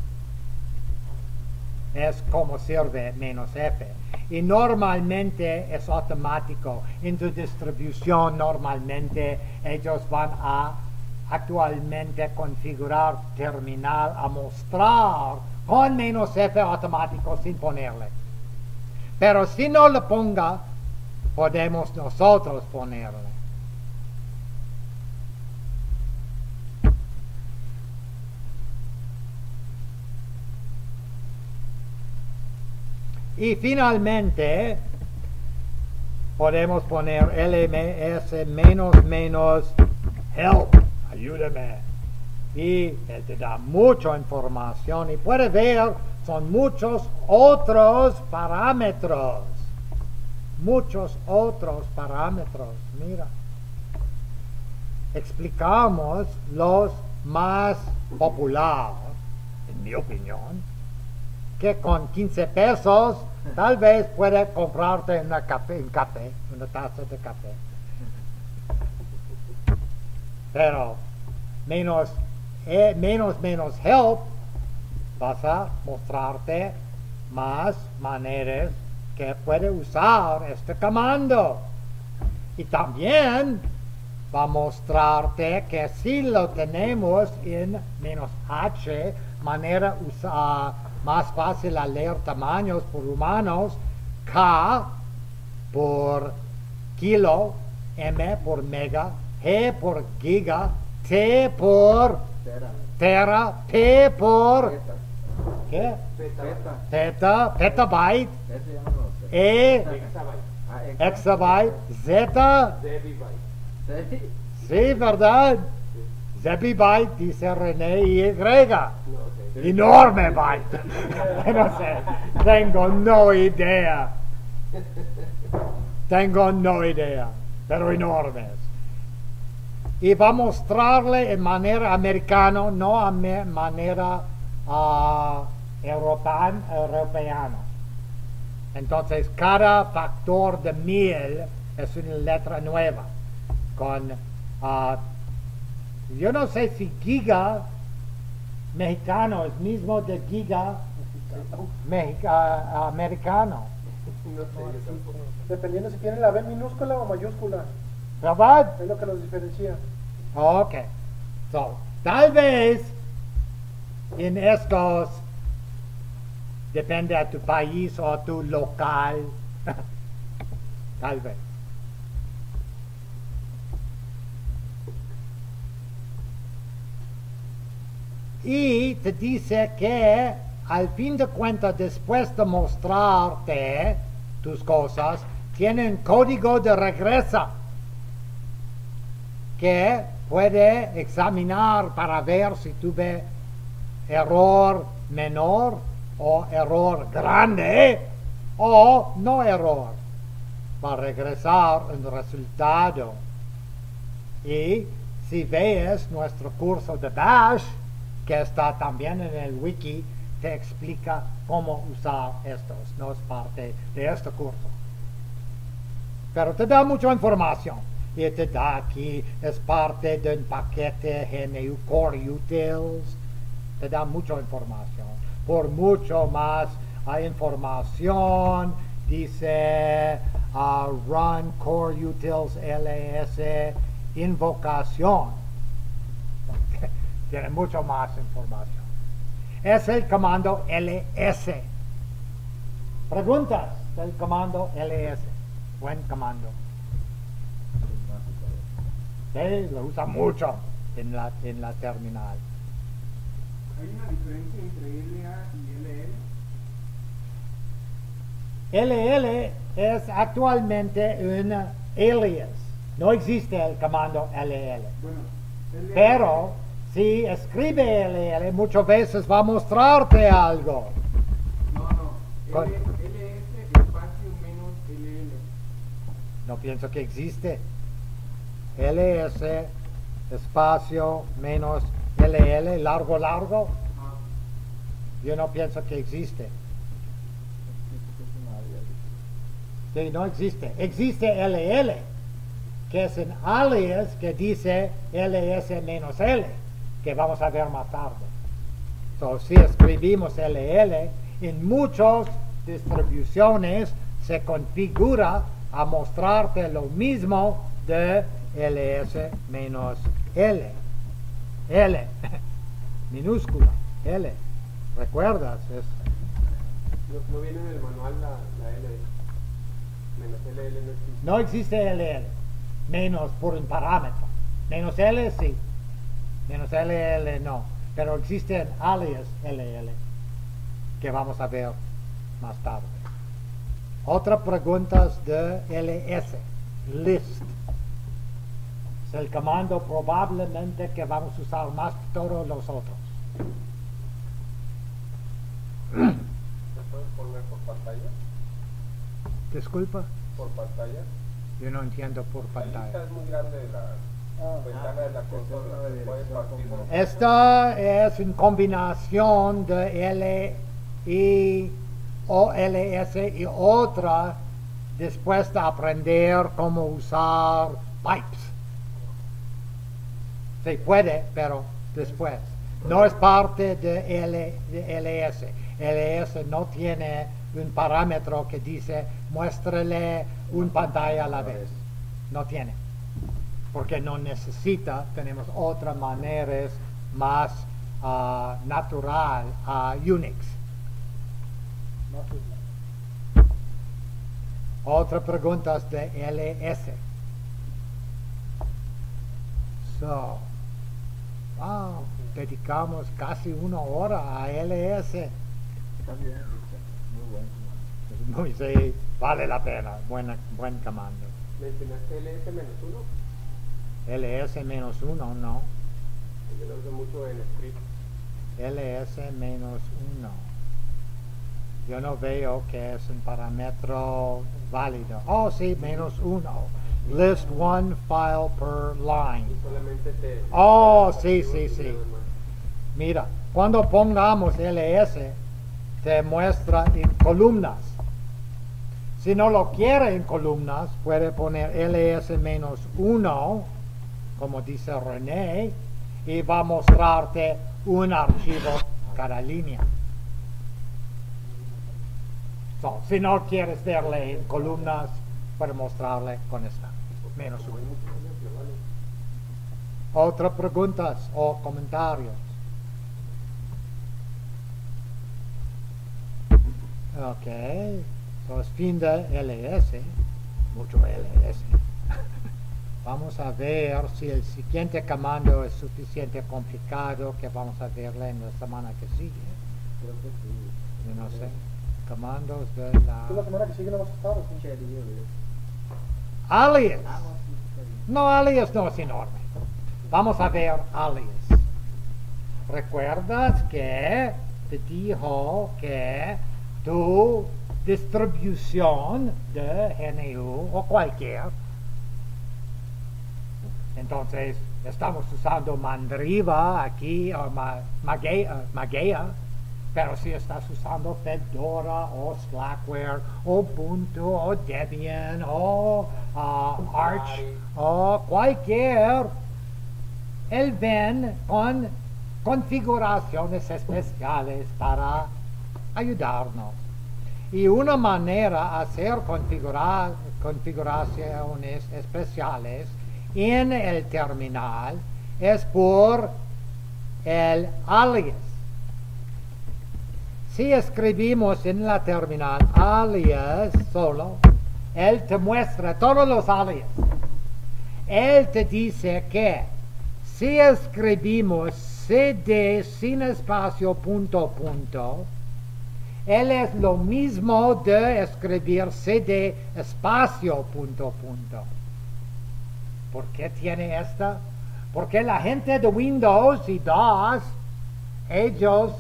Es como sirve menos F. Y normalmente es automático. En tu distribución normalmente ellos van a actualmente configurar terminal a mostrar con menos F automático sin ponerle. Pero si no le ponga, podemos nosotros ponerle. Y finalmente, podemos poner lms menos help, ayúdame. Y él te da mucha información y puede ver, son muchos otros parámetros. Muchos otros parámetros, mira. Explicamos los más populares, en mi opinión, que con 15 pesos tal vez puede comprarte una taza de café. Pero menos help vas a mostrarte más maneras que puede usar este comando. Y también va a mostrarte que si lo tenemos en -h, manera más fácil a leer tamaños por humanos, K por kilo, M por mega, G por giga, T por tera, P por ¿qué? Peta, petabyte, E exabyte, Z sí, ¿verdad? Zebibyte, dice René Y. Enorme byte. No sé, tengo no idea, pero enormes. Y va a mostrarle en manera americana, no a manera europeana. Entonces, cada factor de 1000 es una letra nueva. Con, yo no sé si giga mexicano es mismo de giga americano. No sé, yo tampoco. Dependiendo si tiene la B minúscula o mayúscula. ¿Verdad? Es lo que los diferencia. Ok. So, tal vez en estos depende a tu país o a tu local. Tal vez. Y te dice que al fin de cuentas, después de mostrarte tus cosas, tienen código de regresa que puede examinar para ver si tuve error menor o error grande o no error, para regresar el resultado. Y si ves nuestro curso de Bash, que está también en el wiki, te explica cómo usar estos, no es parte de este curso. Pero te da mucha información. Y te da aquí, es parte de un paquete GNU Core Utils. Te da mucha información. Por mucho más información, dice Run Core Utils LS invocación. Tiene mucho más información. Es el comando ls. Preguntas del comando ls. Buen comando. Sí, lo usa mucho en la terminal. ¿Hay una diferencia entre LA y LL LL? es actualmente un alias. No existe el comando LL. Bueno, LL. Pero si escribe LL, muchas veces va a mostrarte algo. No. LS espacio menos LL. No pienso que existe. LS espacio menos LL, largo. Yo no pienso que existe. Sí, no existe. Existe LL, que es un alias que dice LS menos L, que vamos a ver más tarde. So, si escribimos LL, en muchas distribuciones se configura a mostrarte lo mismo de LS menos L. L, minúscula, L. ¿Recuerdas? No viene en el manual la L. Menos LL no existe. No existe LL. Menos por un parámetro. Menos L sí. Menos LL no. Pero existen alias LL que vamos a ver más tarde. Otra pregunta de LS. List. Es el comando probablemente que vamos a usar más que todos los otros. ¿Se puede poner por pantalla? Disculpa, ¿Por pantalla? yo no entiendo por La lista pantalla. es muy grande la ventana de la consola. Se puede partir. Esta es una combinación de L y OLS y otra después de aprender cómo usar pipes. Se puede, pero después. No es parte de LS. LS no tiene un parámetro que dice muéstrele una pantalla a la vez. No tiene. Porque no necesita, tenemos otras maneras más natural a Unix. Otra pregunta de LS. So, wow, dedicamos casi 1 hora a LS. Está bien, muy bueno. Muy, sí, vale la pena, buen comando. ¿Mencionaste LS menos 1? LS menos 1, no. Yo lo uso mucho en script. LS menos 1. Yo no veo que es un parámetro válido. Oh, sí, menos 1. List one file per line. Solamente te... Oh, te- sí. nada más. Mira, cuando pongamos LS, te muestra en columnas. Si no lo quiere en columnas, puede poner ls-1, como dice René, y va a mostrarte un archivo cada línea. So, si no quieres verle en columnas, puede mostrarle con esta, -1. ¿Otras preguntas o comentarios? Ok, so es fin de LS, mucho LS. Vamos a ver si el siguiente comando es suficiente complicado, que vamos a verle en la semana que sigue. Creo que sí. Yo no sé. Comandos de ¿Tú la la... semana que sigue no vas a estar? ¿O sí? Che, digo, Alias. ah, no, sí, está bien. No, alias no es enorme. Vamos a ver alias. ¿Recuerdas que te dijo que tu distribución de GNU o cualquier, entonces estamos usando Mandriva aquí o Mageia, pero si estás usando Fedora o Slackware o Ubuntu o Debian o Arch o cualquier, él ven con configuraciones especiales para ayudarnos. Y una manera de hacer configuraciones especiales en el terminal es por el alias. Si escribimos en la terminal alias solo, él te muestra todos los alias. Él te dice que si escribimos cd sin espacio punto punto, él es lo mismo de escribir cd espacio punto punto. ¿Por qué tiene esta? Porque la gente de Windows y DOS, ellos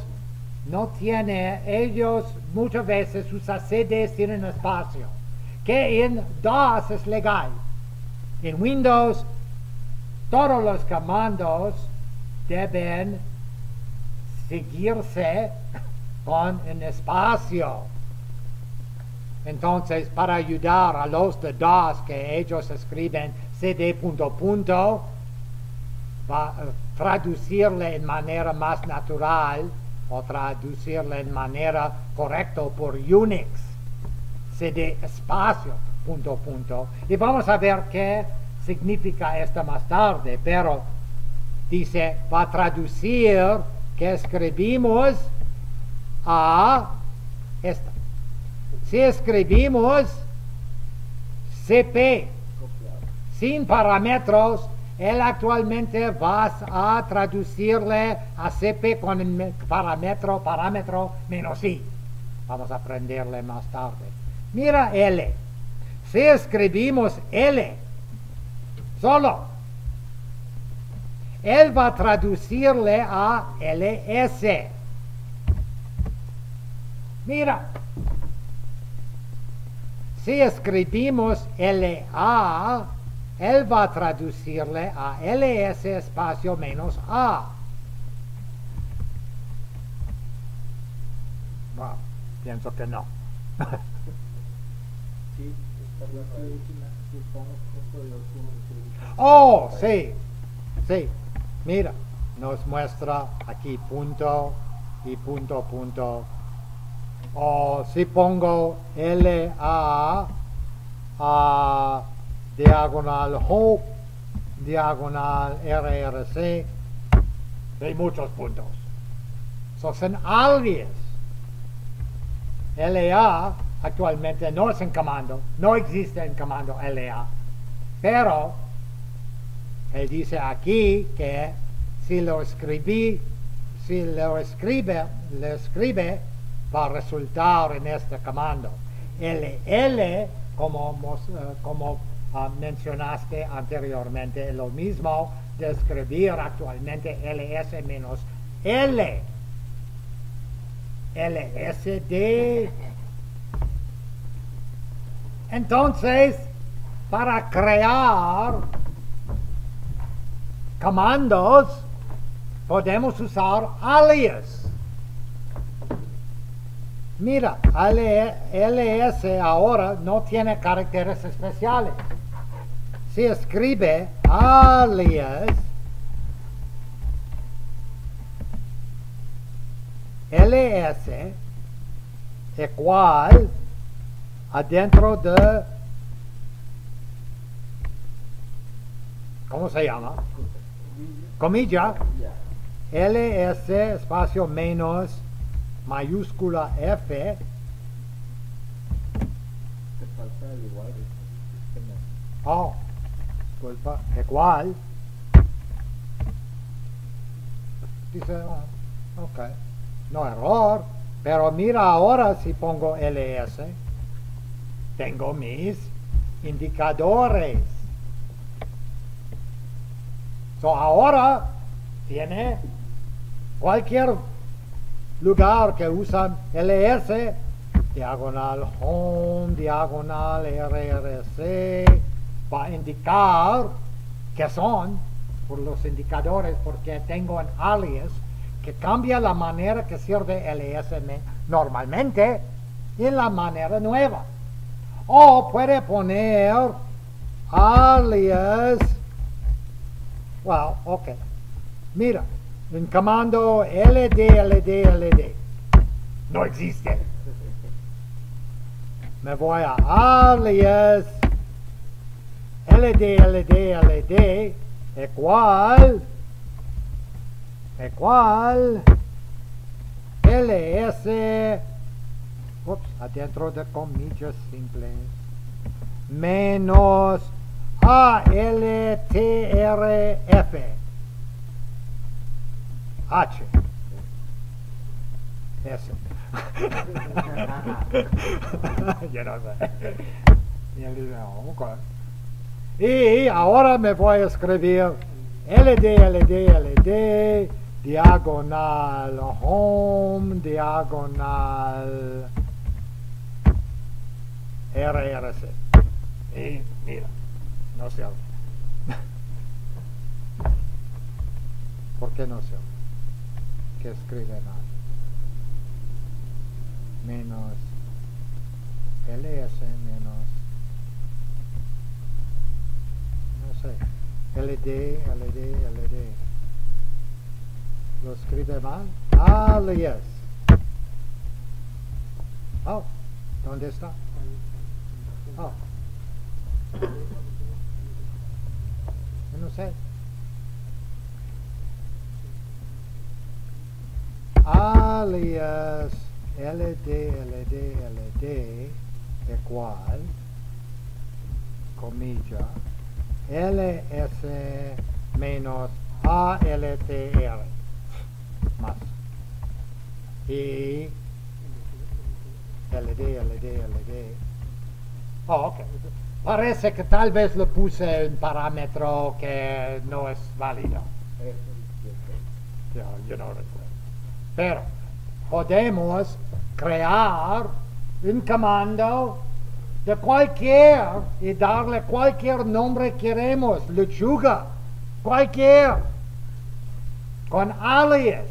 muchas veces usan cd sin un espacio, que en DOS es legal. En Windows, todos los comandos deben seguirse con un espacio. Entonces, para ayudar a los de DOS que ellos escriben cd punto punto, va a traducirle en manera más natural o traducirle en manera correcta por Unix, cd espacio punto punto. Y vamos a ver qué significa esto más tarde, pero dice, va a traducir que escribimos a esta. Si escribimos cp sin parámetros, él actualmente va a traducirle a cp con el parámetro -i. Vamos a aprenderle más tarde. Mira L. Si escribimos L solo, él va a traducirle a ls. Mira, si escribimos LA, él va a traducirle a ls espacio -a. Bueno, pienso que no. Sí, Oh, sí, sí. Mira, nos muestra aquí punto y punto punto. O si pongo LA diagonal hope, diagonal RRC, hay muchos puntos. Son alias. LA actualmente no es en comando, no existe en comando LA, pero él dice aquí que si lo escribe, va a resultar en este comando. LL, como mencionaste anteriormente, es lo mismo de escribir actualmente ls-l. LSD. Entonces, para crear comandos, podemos usar alias. Mira, ls ahora no tiene caracteres especiales. Se escribe alias ls igual adentro de, ¿cómo se llama? Comilla. ls espacio menos mayúscula f. Te falta el igual. Oh, disculpa, igual. Dice, oh, ok, no error, pero mira ahora si pongo ls, tengo mis indicadores. So ahora tiene cualquier lugar que usan ls, diagonal home, diagonal rrc, va a indicar que son por los indicadores, porque tengo un alias que cambia la manera que sirve ls normalmente en la manera nueva. O puede poner alias, well, ok, mira, en comando ld no existe. Me voy a alias ld igual ls, adentro de comillas simples, menos altrf h s. Yo no sé. Y él dice, oh, ok. Y ahora me voy a escribir ld diagonal home diagonal rrc. Y mira, no se abre. ¿Por qué no se abre? ¿Qué escribe nada? Menos ls menos, no sé, ld lo escribe mal. Alias. Oh, ¿dónde está? Oh, no sé. Alias ld igual comilla ls menos altr más y ld. Oh, ok. Parece que tal vez le puse un parámetro que no es válido. Yo no recuerdo. Pero podemos crear un comando de cualquier y darle cualquier nombre queremos, lechuga, cualquier, con alias.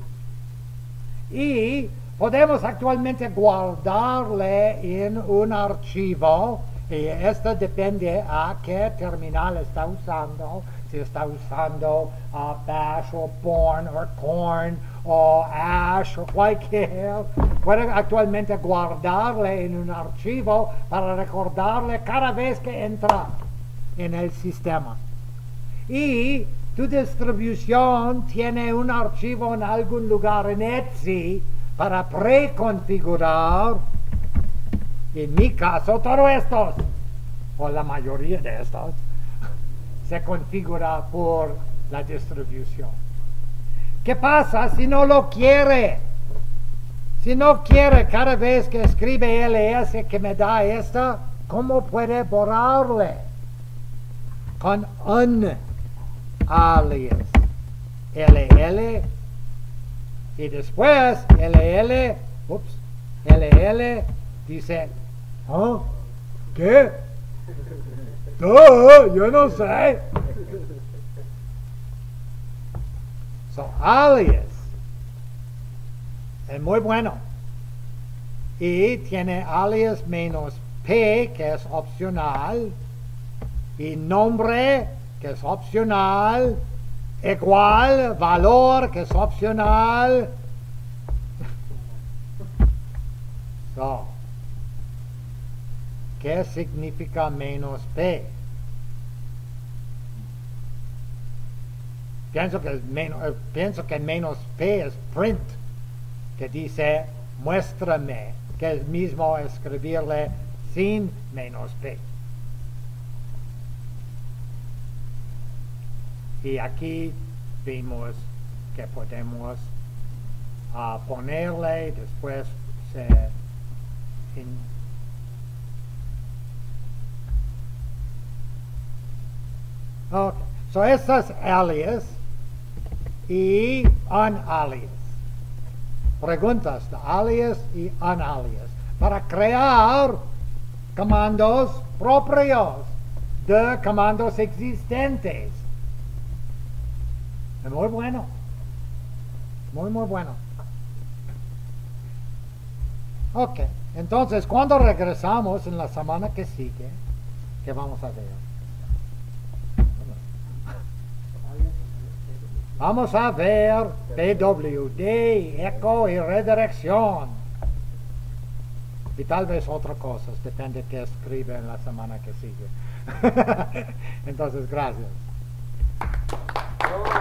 Y podemos actualmente guardarle en un archivo, y esto depende a qué terminal está usando, si está usando bash o born o corn o ash o cualquier, puede actualmente guardarle en un archivo para recordarle cada vez que entra en el sistema. Y tu distribución tiene un archivo en algún lugar en Etsy para preconfigurar, en mi caso, todos estos, o la mayoría de estos, se configura por la distribución. ¿Qué pasa si no lo quiere? Si no quiere cada vez que escribe ls que me da esta, ¿cómo puede borrarle? Con un alias. ll y después ll dice, ¿ah? ¿Qué? Yo no sé. So, alias es muy bueno. y tiene alias menos P, que es opcional, y nombre, que es opcional, igual, valor, que es opcional. So, ¿qué significa menos P? Pienso que menos P es print, que dice muéstrame, que es mismo escribirle sin menos P. Y aquí vimos que podemos ponerle después ok, so estas alias y unalias. Preguntas de alias y unalias para crear comandos propios de comandos existentes. Es muy bueno. Muy bueno. Ok, entonces cuando regresamos en la semana que sigue, ¿qué vamos a ver? Vamos a ver PWD, eco y redirección. Y tal vez otras cosas, depende de qué escribe en la semana que sigue. Entonces, gracias.